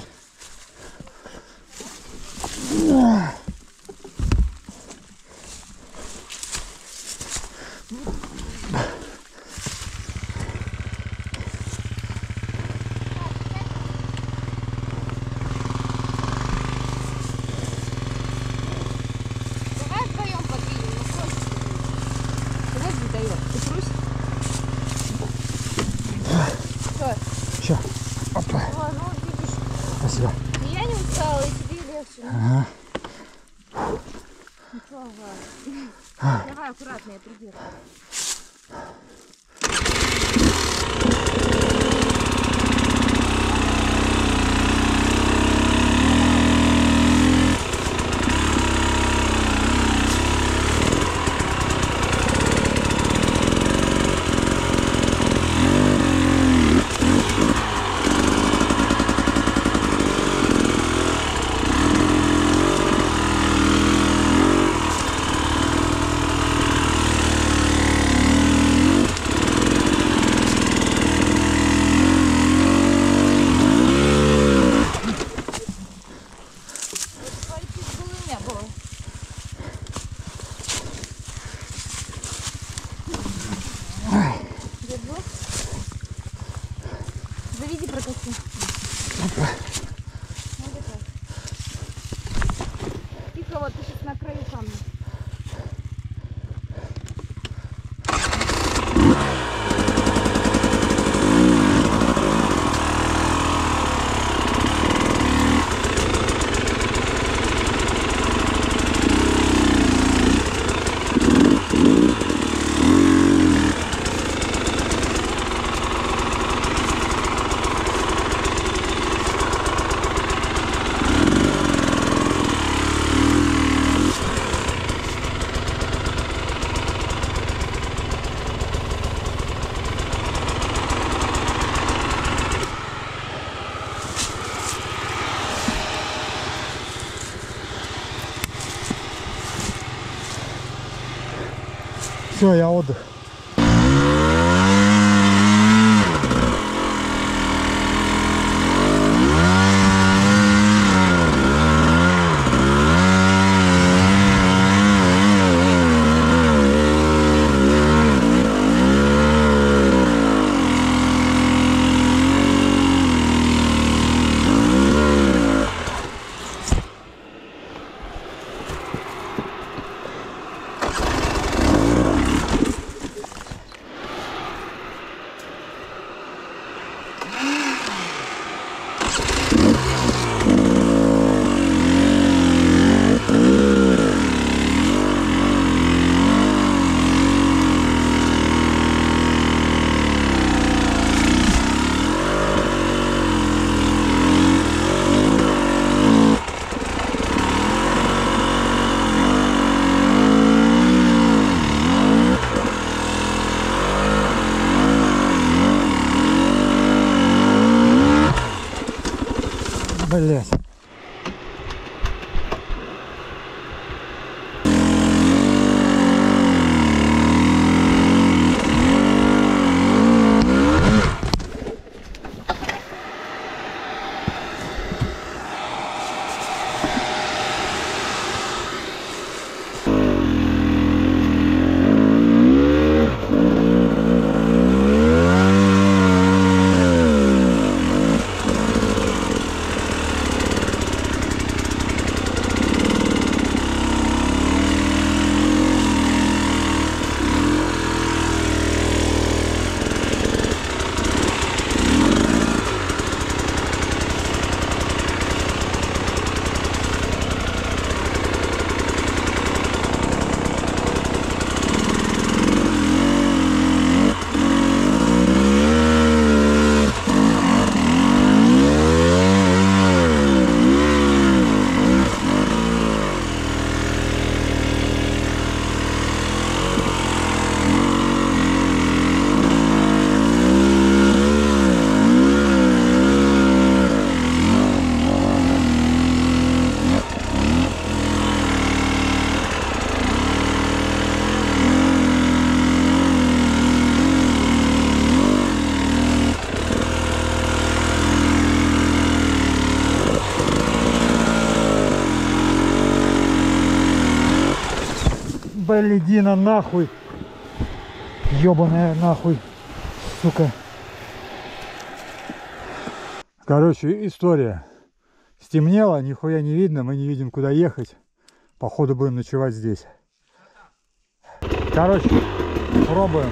Давай аккуратно, я придержу. Заведи, прокати. Тихо, вот ты сейчас на краю камня. Все, я отдых. Блять. Блядина, нахуй. Ёбаная нахуй. Сука. Короче, история. Стемнело, нихуя не видно, мы не видим, куда ехать. Походу будем ночевать здесь. Короче, пробуем.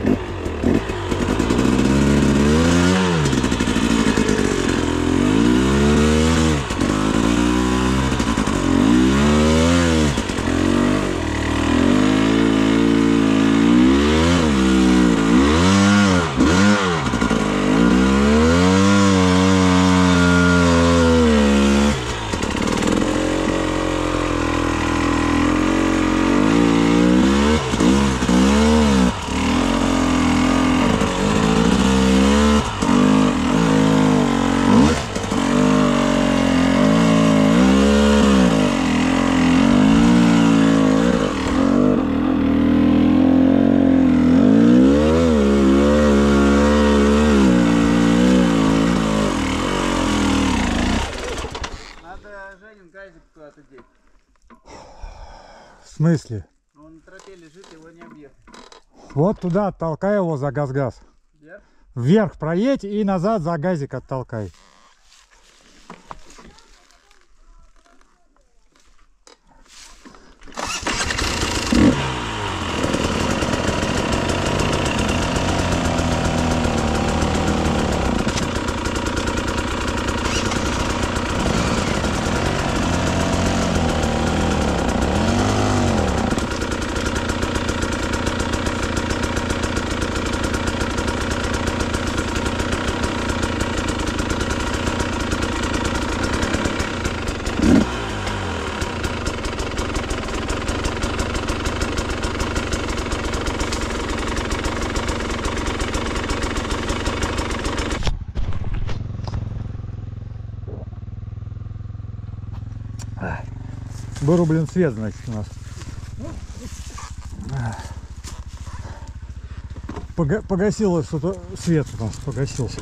здесь. В смысле? Он на тропе лежит, его не объехать. Вот туда оттолкай его за газ-газ. Вверх? Вверх проедь и назад за газик оттолкай. Вырублен свет, значит, у нас. Погасилось что-то, свет у нас погасился.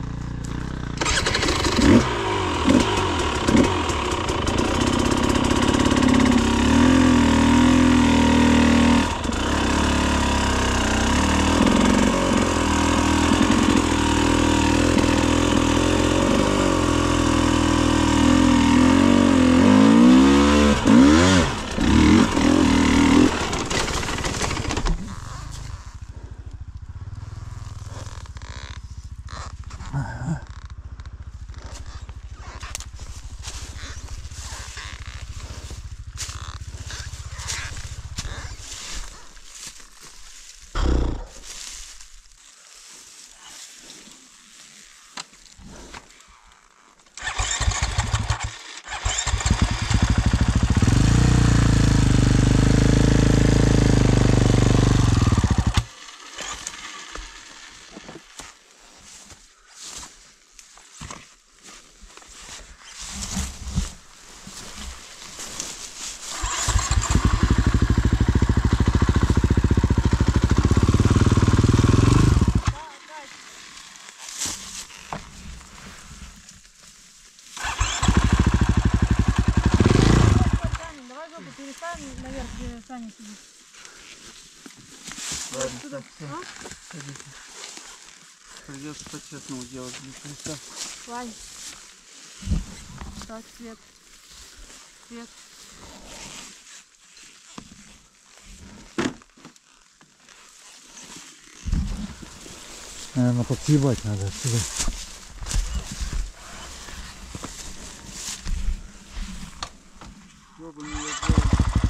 Переставим наверх, где Саня сидит. Ладно, так, все. Придется по-честному делать. Вань. Так, свет. Свет. Наверное, подсъебать надо отсюда. Чтобы не сделать.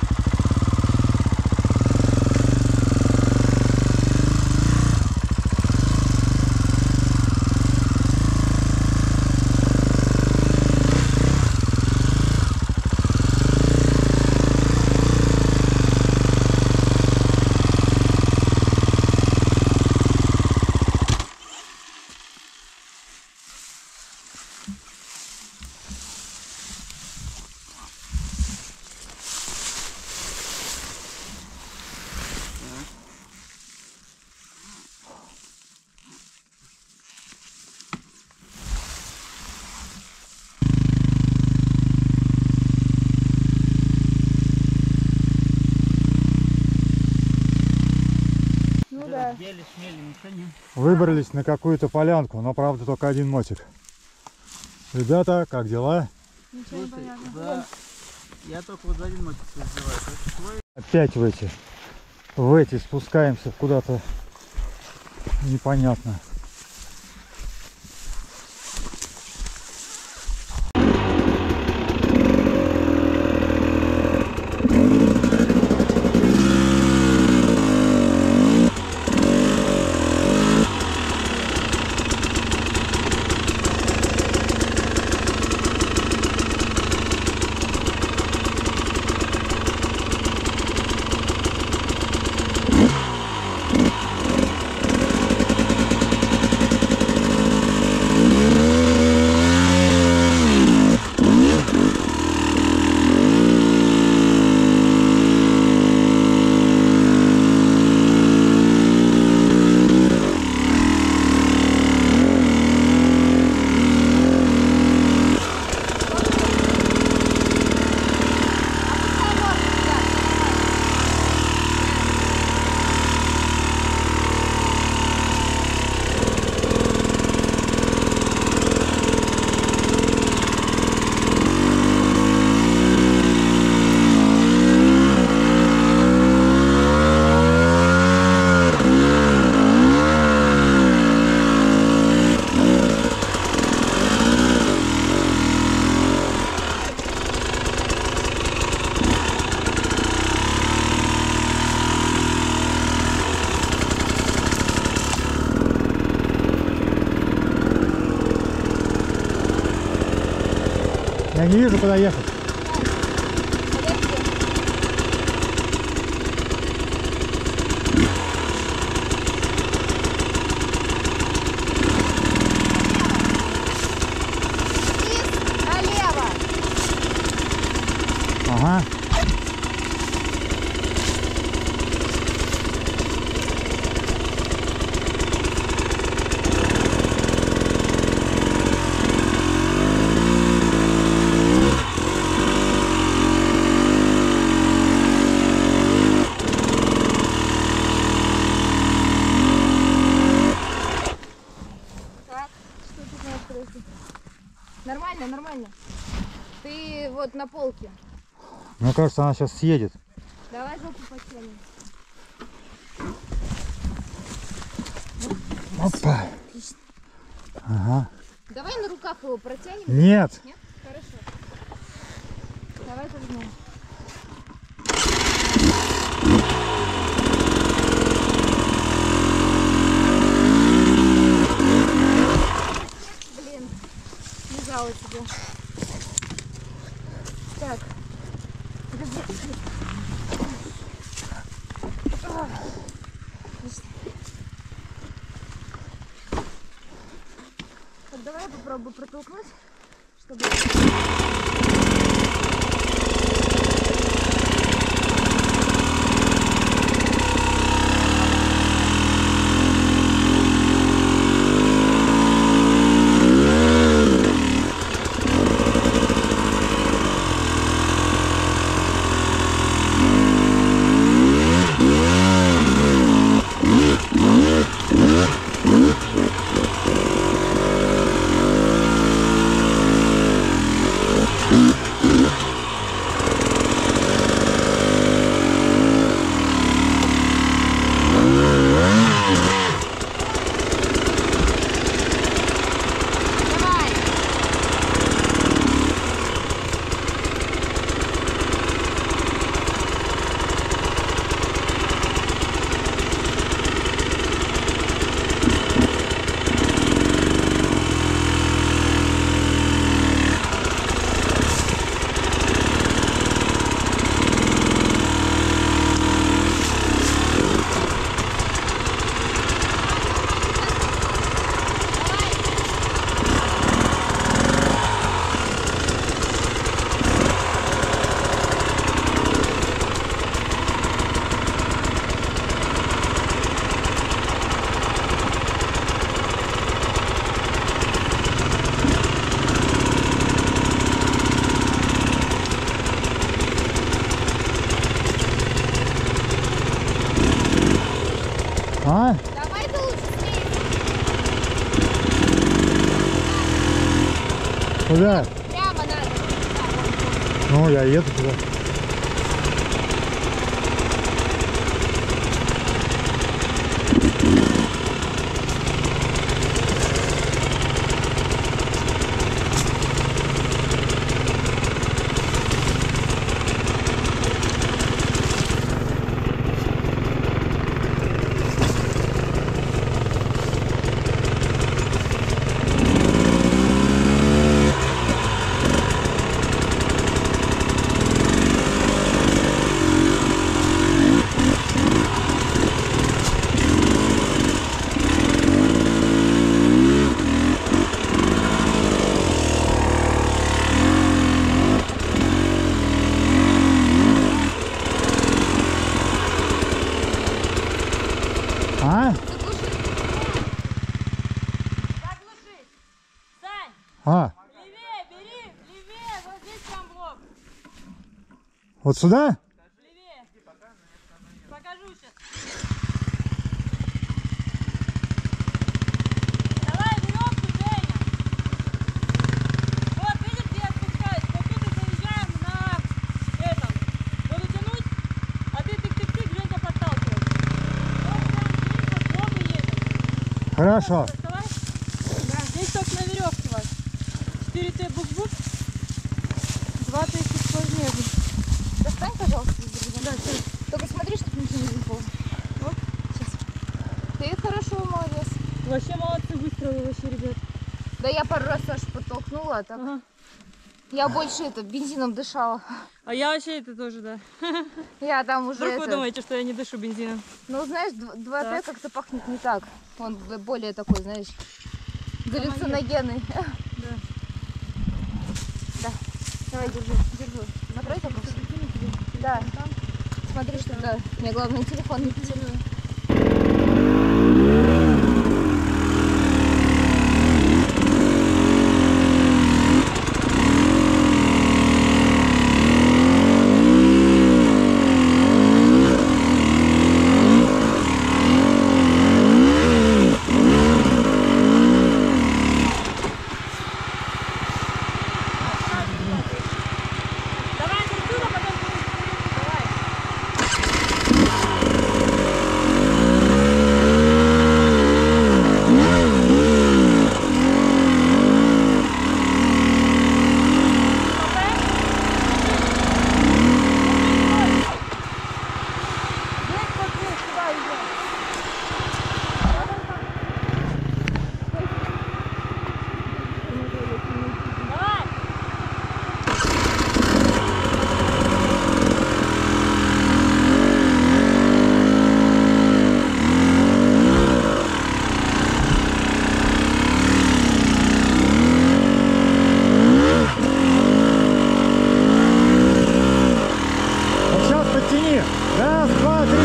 Еле смели, ничего не. Выбрались на какую-то полянку, но правда только один мотик. Ребята, как дела? Ничего не понятно. Да. Я только вот за один мотик разбиваю. Опять в эти спускаемся куда-то непонятно. Я не вижу, куда ехать. Подожди. Вниз, налево. Ага. Так, что тут надо, подожди. Нормально, нормально. Ты вот на полке. Мне кажется, она сейчас съедет. Давай жопу потянем. Опа. Ага. Давай на руках его протянем. Нет. Нет? Хорошо. Давай возьмем. Блин, не жало тебе. Так. Отлично. Так, давай я попробую протолкнуть, чтобы... Давай! А? Давай ты лучше слезь. Куда? Прямо надо. Ну, я еду туда. А? Заглуши. Сань, А? левее, бери, левее, вот здесь там блок. Вот сюда? Левее. Покажу сейчас. Давай веревку, Женя. Вот, видишь, где я спускаюсь? Вот тут и заезжаем на этом. Буду тянуть, а ты тык-тык-тык, Женя подталкивает. Вот прям здесь вот блок и едем. Хорошо. Доставай. Да, здесь только на веревке вас. 4Т бук-бук. 2Т чуть сложнее будет. Достань, пожалуйста, из друга. Да, сейчас. Только смотри, чтобы ничего не выпало. Вот, сейчас. Ты хорошо, молодец. Вообще молодцы, выстрелы вообще, ребят. Да я пару раз аж подтолкнула, а так. Ага. Я больше бензином дышала. А я вообще это тоже, да. Я там уже Вдруг вы думаете, что я не дышу бензином? Ну, знаешь, 2Т Так. как-то пахнет не так. Он более такой, знаешь, галлюциногенный. Да. Да. Давай, держи. Накрой так. Да. Смотри, что да. Мне главное телефон не потеряю. Давай отсюда, потом давай. Давай. Вот сейчас подтяни. Раз, два, три.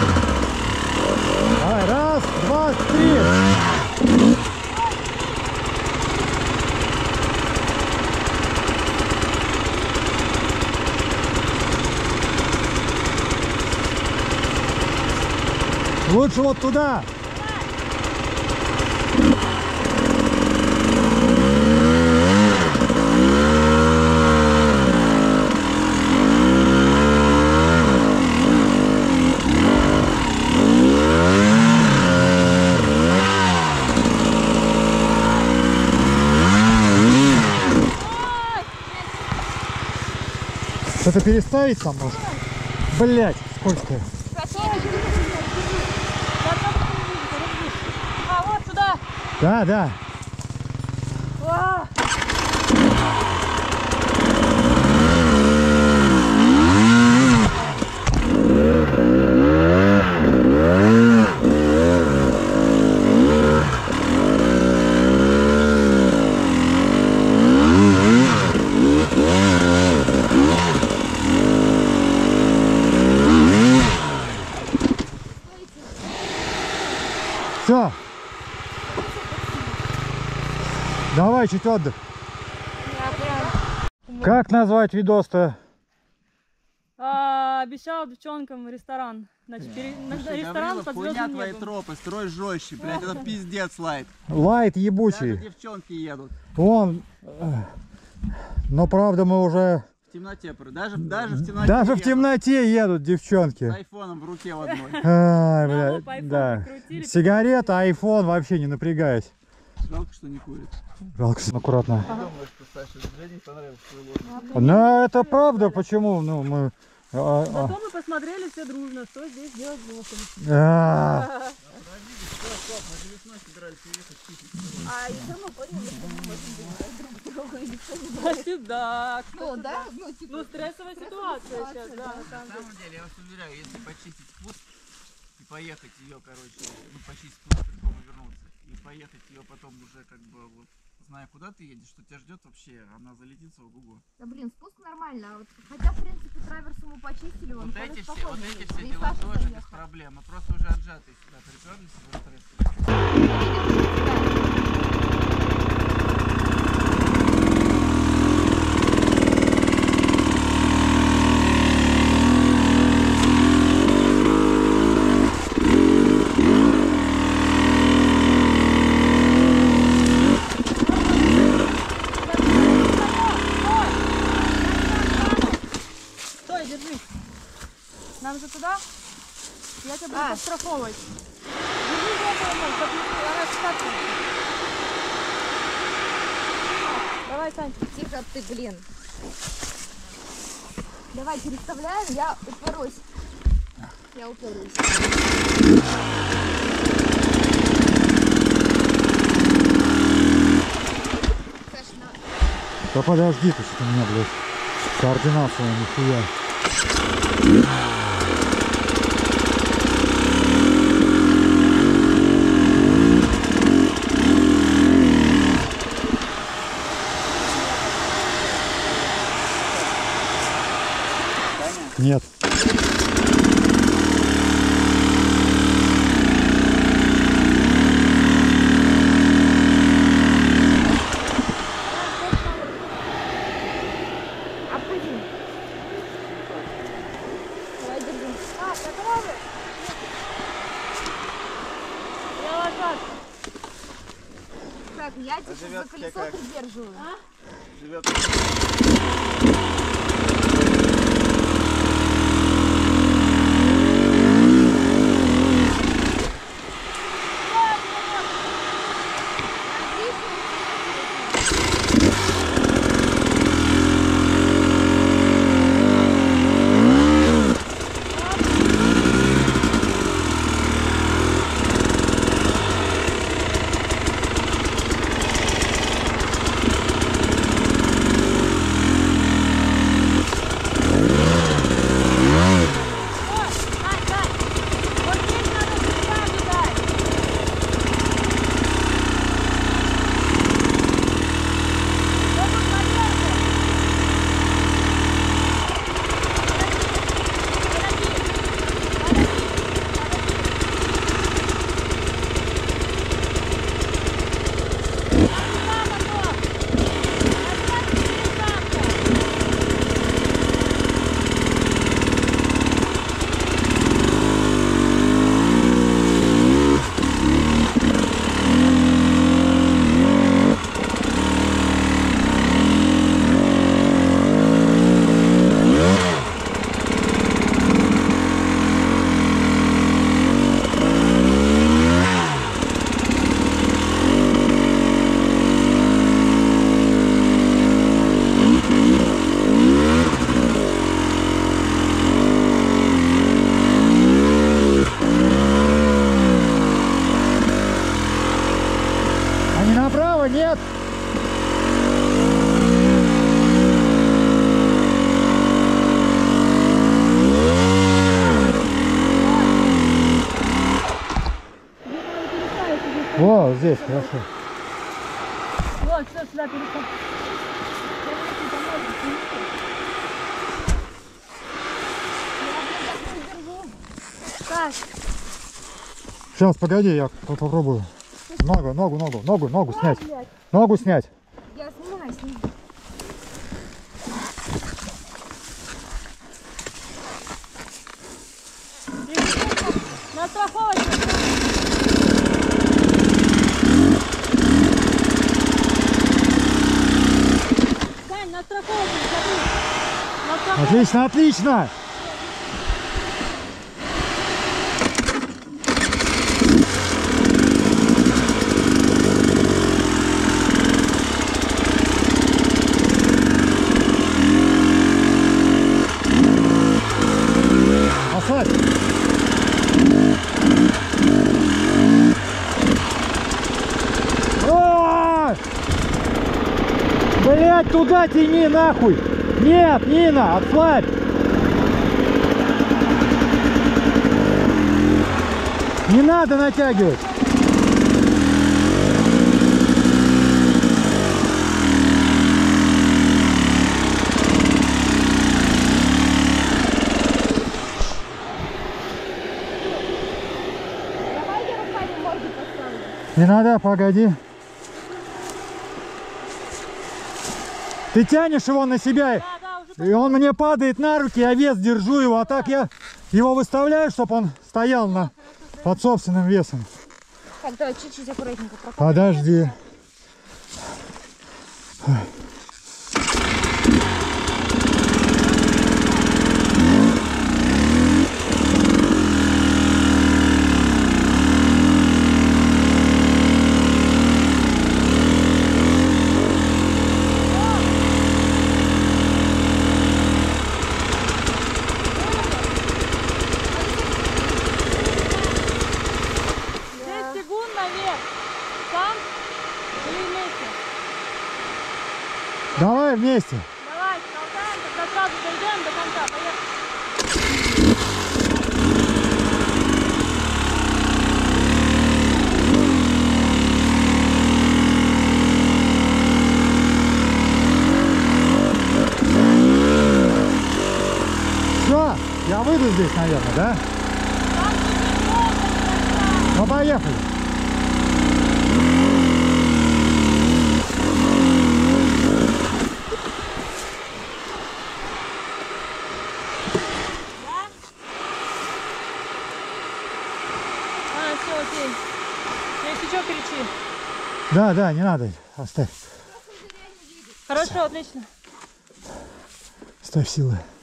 Давай, раз, два, три. Лучше вот туда. Что-то переставить там можно? Блять, скользкое. А, вот сюда. Да, да. А. Все. Давай, чуть отдых. Как назвать видос-то? Обещал девчонкам ресторан. Значит, Слушай, ресторан Гаврила, под хуйня звездным твои небом. тропы, строй жестче, блядь, это пиздец, Лайт. Лайт Даже ебучий. девчонки едут. Вон. Но правда мы уже... В темноте, даже в темноте. Даже в едут. темноте едут девчонки. С айфоном в руке в одной. Ай, Да, блядь, оп, iPhone да. прикрутили. Сигарета, айфон, вообще не напрягаясь. Жалко, что не курит. Жалко, что аккуратно. Думаю, что Саше Жене понравилось твой лоб. Ну, это правда, почему? Ну, мы... Зато мы посмотрели все дружно, что здесь делать будем. А, А еще мы поняли, что мы можем быть друг другу и никто не А знает. сюда. Ну да, ну типа. Ну, стрессовая ситуация сейчас, да, на На самом деле. самом деле, я вас уверяю, если почистить спуск и поехать ее, короче, ну почистить спуск, пешком и вернуться, и поехать ее потом уже как бы вот, зная, куда ты едешь, что тебя ждет вообще, она залетит в Гугу. Да блин, спуск нормально. А вот, хотя, в принципе, траверсу мы почистили, он Вот более эти спокойный все едет. Да и дела Саша тоже без заехал. проблем. Мы просто уже отжатые сюда приперлись из-за стресса. Стой, держи. Нам же туда? Я тебя буду подстраховывать. Держи за это, она скатится. Давай, Сань. Тихо ты, блин. Давай переставляем, я упрусь. Я упрусь. Саш, Да подожди ты, что у меня, блядь, координация нихуя. Нет. Опусти. Давай, держи. Готовы? Я лошадка. Так, я тебя живёт за колесо как? придерживаю. Живет. А не направо, нет? О, здесь, хорошо. Вот, все, сюда переходи. Так, Сейчас, погоди, я попробую. Ногу снять. блядь, Ногу снять. я снимаю. На страховочку. Сань, на страховочку забыл. На страховочку. Отлично, отлично. Оставь. О! Блять, туда тяни нахуй. Нет, Нина, отслабь. Не надо натягивать. Давай я руками морду поставлю. Не надо, погоди. Ты тянешь его на себя, Да, уже и он мне падает на руки, я вес держу его, а так я его выставляю, чтобы он стоял под собственным весом. Так, давай чуть-чуть аккуратненько прокатим. Подожди. вместе. Давай, толкаем, тогда сразу дойдем до конца. Поехали. Все, я выйду здесь, наверное, да? Там чуть-чуть долго не Ну, поехали. все, окей. Если что, кричи. Да, не надо. Оставь. Хорошо, отлично. Ставь силы.